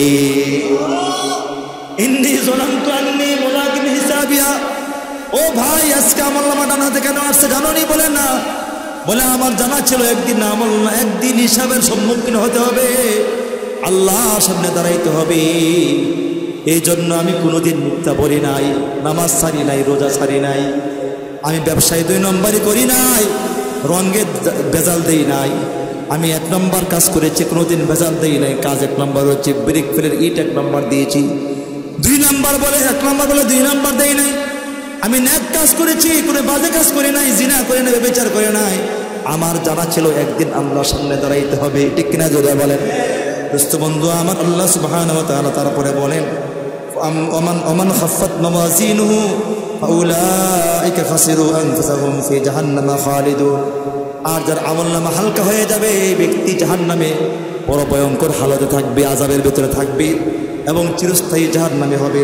ইন্নী যানানতু আন্নী মুলাকিন হিসাবিয়া। ও ভাই, আজকে আমলনামা ডান হাতে কেন আসছে জানো নি? বলে, না। বলে, আমার জানা ছিল একদিন হিসাবের সম্মুখীন হতে হবে, আল্লাহর সামনে দাঁড়াইতে হবে। এই জন্য আমি কোনোদিন মিথ্যা বলি নাই, নামাজ ছাড়ি নাই, রোজা ছাড়ি নাই, আমি ব্যবসায় 2 নম্বরই করি নাই, রঙের ভেজাল দেই নাই, আমি 1 নম্বর কাজ করেছি, কোনোদিন ভেজাল দেই নাই। কাজ 1 নম্বর হচ্ছে ব্রিক ফেলের ইট 1 নম্বর দিয়েছি। 2 নম্বর বলে 1 নম্বর বলে 2 নম্বর দেই নাই। আমি ন্যাক কাজ করেছি, কোনো বাজে কাজ করে নাই, জিনা করে নাই, ব্যভিচার করে নাই। আমার জানা ছিল একদিন আল্লাহর সামনে দাঁড়াইতে হবে, ঠিক কিনা জোরে বলেন। দোস্ত বন্ধু আমার, আল্লাহ সুবহানাহু ওয়া তাআলা তারপরে বলেন ওমান খাফফাত মাওয়াজিনুহু ফাউলাইকা খাসিরু আনফুসাহুম ফি জাহান্নামা খালিদুন। আর যার আমলনামা হালকা হয়ে যাবে, এই ব্যক্তি জাহান্নামে বড় ভয়ঙ্কর হালতে থাকবে, আযাবের ভিতরে থাকবে এবং চিরস্থায়ী জাহান্নামে হবে।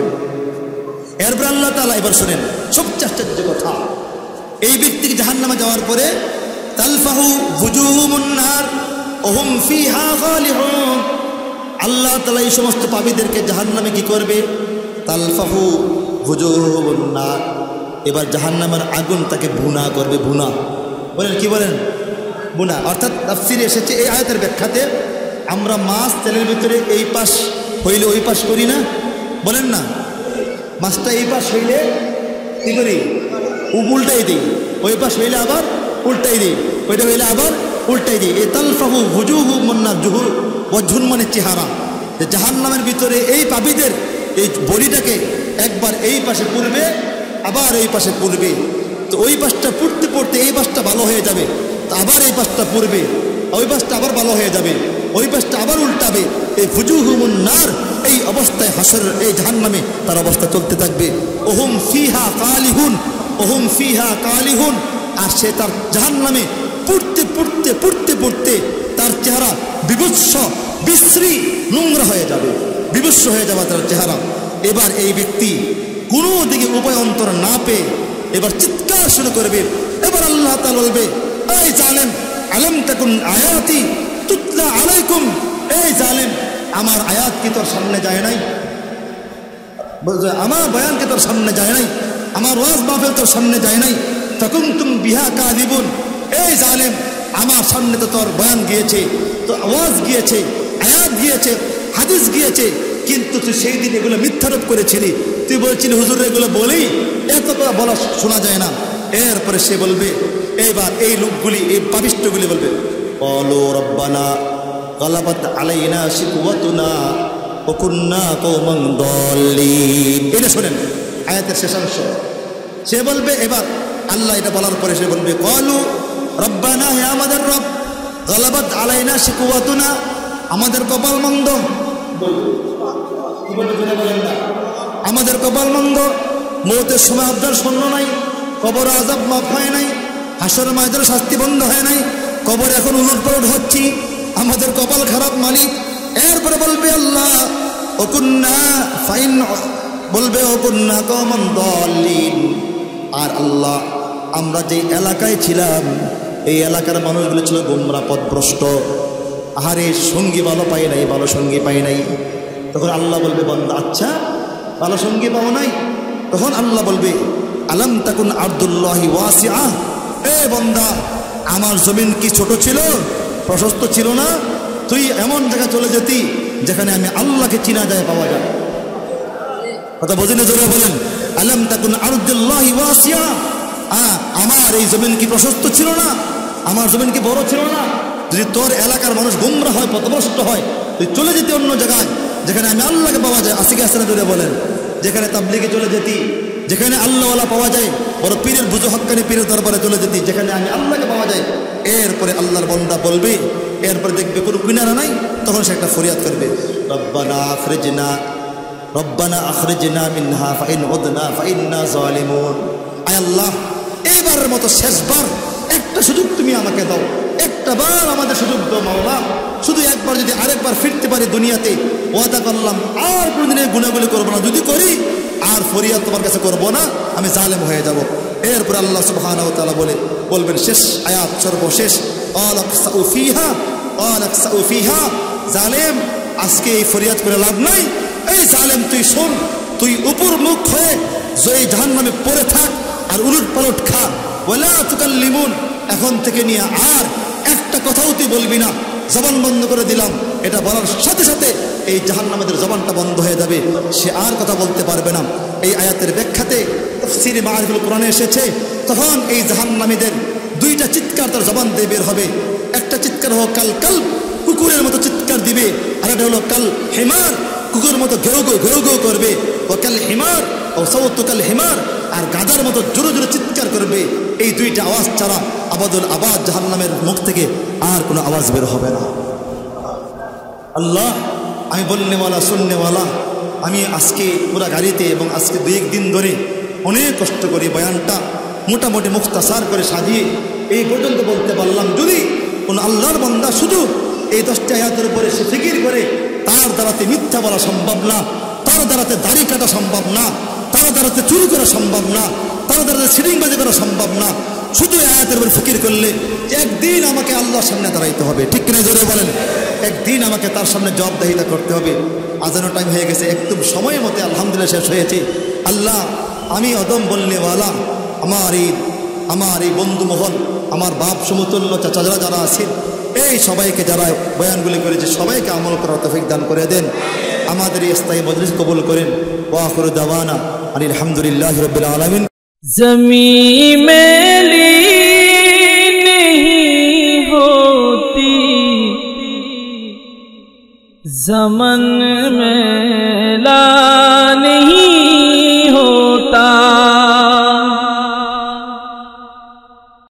এরপর আল্লাহ তাআলা এবার শুনেন সবচেয়ে আশ্চর্য কথা, এই ব্যক্তিকে জাহান্নামে যাওয়ার পরে তালফাহু বুজুহুমুন নার ওয়া হুম ফিহা খালিদুন। আল্লাহ তাআলা এই সমস্ত পাপীদেরকে জাহান্নামে কি করবে? তালফাহু বুজুহুমুন নার। এবার জাহান্নামের আগুন তাকে ভুনা করবে। ভুনা বলেন, কি বলেন? ভুনা। অর্থাৎ তাফসীরে এসেছে এই আয়াতের ব্যাখ্যাতে, আমরা মাছ তেলের ভিতরে এই পাশ হইলে ওই পাশ করি না, বলেন না? মাছটা এই পাশ হইলে কি করি? উল্টাই দিই। ওই পাশ হইলে আবার উল্টাই দিই, ওইটা হইলে আবার উল্টাই দিই। এই তালফাহু বুজুহুমুন নার, জুহুর ওয়াজহুন মানে চেহারা। যে জাহান্নামের ভিতরে এই পাপীদের এই বডিটাকে একবার এই পাশে পুড়বে, আবার এই পাশে পুড়বে। তো ওই পাশটা পুড়তে পুড়তে এই পাশটা ভালো হয়ে যাবে, তো আবার এই পাশটা পুড়বে, ওই পাশটা আবার ভালো হয়ে যাবে, ওই পাশটা আবার উল্টাবে। এই ফুজুহুমুন নার, এই অবস্থায় হাসরের এই জাহান্নামে তার অবস্থা চলতে থাকবে। ওহুম ফিহা কালিহুন, ওহুম ফিহা কালিহুন। আর সে তার জাহান্নামে পুড়তে পুড়তে পুড়তে পুড়তে তার চেহারা বিভৎস, বিশ্রী, নোংরা হয়ে যাবে, বিভৎস হয়ে যাবে তার চেহারা। এবার এই ব্যক্তি কোনো দিকে উপায় অন্তর না পেয়ে এবার চিৎকার শুরু করবে। এবার আল্লাহ তাআলা বলবে, এই জালেম, আলাম তাকুন আয়াতি তুতলা আলাইকুম। এই জালেম, আমার আয়াত কি তোর সামনে যায় নাই? আমার বয়ান কি তোর সামনে যায় নাই? আমার ওয়াজ মাহফিল তোর সামনে যায় নাই? তখন তুম বিহা কাযিবুন। এই জালেম, আমার সামনে তো তোর বয়ান গিয়েছে, তো আওয়াজ গিয়েছে, আয়াত গিয়েছে, হাদিস গিয়েছে, কিন্তু তুই সেই দিন এগুলো মিথ্যারোপ করেছিলি। তুই বলছিলি হুজুর এগুলো বলেই এত কথা বলা শোনা যায় না। এরপরে সে বলবে, এইবার এই লোকগুলি, এই পাপিষ্ঠগুলি বলবে, ক্বালু রব্বানা গালাবাত আলাইনা শিকওয়াতুনা ওয়া কুন্না কওমান দাল্লিন। এটা শোনেন আয়াতের শেষাংশ। সে বলবে, এবার আল্লাহ এটা বলার পরে সে বলবে, ক্বালু রব্বানা, হে আমাদের রব, গালাবাত আলাইনা শিকওয়াতুনা, আমাদের কপাল মন্দ, আমাদের কপাল মন্দ, মৌতের সময় আবদার শূন্য নাই, কবর আযাব মাফ হয় নাই, হাসর ময়দানে শাস্তি বন্ধ হয় নাই, কবর এখন উলটপালট হচ্ছি, আমাদের কপাল খারাপ মালিক। এরপরে বলবে আল্লাহ ওকুন্না ফাইন, বলবে ওকুন্না কওমান দাল্লিন। আর আল্লাহ, আমরা যে এলাকায় ছিলাম এই এলাকার মানুষগুলো ছিল গোমরা, পথভ্রষ্ট। আহারে, সঙ্গী ভালো পাই নাই, ভালো সঙ্গী পাই নাই। তখন আল্লাহ বলবে, বান্দা আচ্ছা ভালো সঙ্গী পাও নাই? তখন আল্লাহ বলবে, আলাম তাকুন আরদুল্লাহি ওয়াসিআ। এ বান্দা, আমার জমিন কি ছোট ছিল, প্রশস্ত ছিল না? তুই এমন জায়গায় চলে যেতি যেখানে আমি আল্লাহকে চিনা যায়, পাওয়া যায়। কথা বোঝেন? জোরে বলেন, আলাম তাকুন আরদুল্লাহি ওয়াসিআ। আমার এই জমিন কি প্রশস্ত ছিল না? আমার জমিন কি বড় ছিল না? যদি তোর এলাকার মানুষ গুমরা হয়, পথভ্রষ্ট হয়, তুই চলে যেতি অন্য জায়গায় যেখানে আমি আল্লাহকে পাওয়া যায়। আসিকে আসলে জোরে বলেন, যেখানে তাবলীগে চলে যেতি, যেখানে আল্লাহওয়ালা পাওয়া যায়, বড় পীরের বুজু হক্কানি পীরের দরবারে চলে যেতি, যেখানে আমি আল্লাহকে পাওয়া যায়। এরপরে আল্লাহর বান্দা বলবে, এরপরে দেখবে কোনো কিনারা নাই, তখন সে একটা ফরিয়াদ করবে, রব্বানা আখরিজনা, রব্বানা আখরিজনা মিনহা ফাইন উদনা ফাইন্না যালিমুন। আয় আল্লাহ, এইবারের মতো শেষবার একটা সুযোগ তুমি আমাকে দাও, একটা বার আমাদের সুযোগ দাও মাওলা। শুধু একবার যদি আরেকবার ফিরতে পারি দুনিয়াতে, ওয়াদা করলাম আর কোনোদিন এই গুনাহগুলি করবো না। যদি করি আর ফরিয়াদ তোমার কাছে করবো না, আমি জালেম হয়ে যাব। এরপর আল্লাহ সুবহানাহু ওয়া তাআলা বলবেন শেষ আয়াত, সর্বশেষ, আলাকসাউ ফিহা, আলাকসাউ ফিহা। জালেম, আজকে এই ফরিয়াদ করে লাভ নাই। এই জালেম, তুই শোন, তুই উপর মুখ হয়ে এই জাহান্নামে পড়ে থাক আর উলট পালট খা। ওয়ালা তুকাল্লিমুন, এখন থেকে নিয়ে আর একটা কথাও তুই বলবি না, জবান বন্ধ করে দিলাম। এটা বলার সাথে সাথে এই জাহান্নামীদের জবানটা বন্ধ হয়ে যাবে, সে আর কথা বলতে পারবে না। এই আয়াতের ব্যাখ্যাতে তাফসীরে মাআরিফুল কোরআনে এসেছে, তখন এই জাহান্নামীদের দুইটা দুইটা চিৎকার তার জবান দিয়ে বের হবে। একটা চিৎকার হলো কাল কাল, কুকুরের মতো চিৎকার দিবে, আর একটা হলো কাল হিমার, কুকুরের মতো ঘেউ ঘেউ করবে। ও কাল হিমার ও সাউতু কাল হিমার, আর গাধার মতো জোরে জোরে চিৎকার করবে। এই দুইটা আওয়াজ ছাড়া আবাদুল আবাদ জাহান্নামের মুখ থেকে আর কোনো আওয়াজ বের হবে না। আল্লাহ, আমি বলনেওয়ালা শুননেওয়ালা, আমি আজকে পুরা গাড়িতে এবং আজকে 2-1 দিন ধরে অনেক কষ্ট করে বয়ানটা মোটামুটি মুখতাসার করে সাজিয়ে এই পর্যন্ত বলতে পারলাম। যদি কোনো আল্লাহর বান্দা শুধু এই 10টি আয়াতের উপরে সে ফিকির করে, তার দ্বারাতে মিথ্যা বলা সম্ভব না, তার দ্বারাতে দাড়ি কাটা সম্ভব না, তার দ্বারাতে চুরি করা সম্ভব না, তার দ্বারাতে সিডিংবাজি করা সম্ভব না। শুধু আয়াতের উপর ফিকির করলে একদিন আমাকে আল্লাহর সামনে দাঁড়াইতে হবে, ঠিক কিনা জোরে বলেন? একদিন আমাকে তার সামনে জবাবদিহিতা করতে হবে। আজানো টাইম হয়ে গেছে, একদম সময় মতে আলহামদুলিল্লাহ শেষ হয়েছে। আল্লাহ, আমি অদম বলনেওয়ালা, আমার এই বন্ধু মহল, আমার বাপ সমতুল্য চাচারা যারা আছেন, এই সবাইকে যারা বয়ানগুলি করেছে সবাইকে আমল করার তৌফিক দান করে দেন। আমাদের এই স্থায়ী মজলিস কবুল করেন। ওয়া আখিরু দাওয়ানা আলহামদুলিল্লাহি রাব্বিল আলামিন। ज़मीं मेली नहीं होती ज़मन में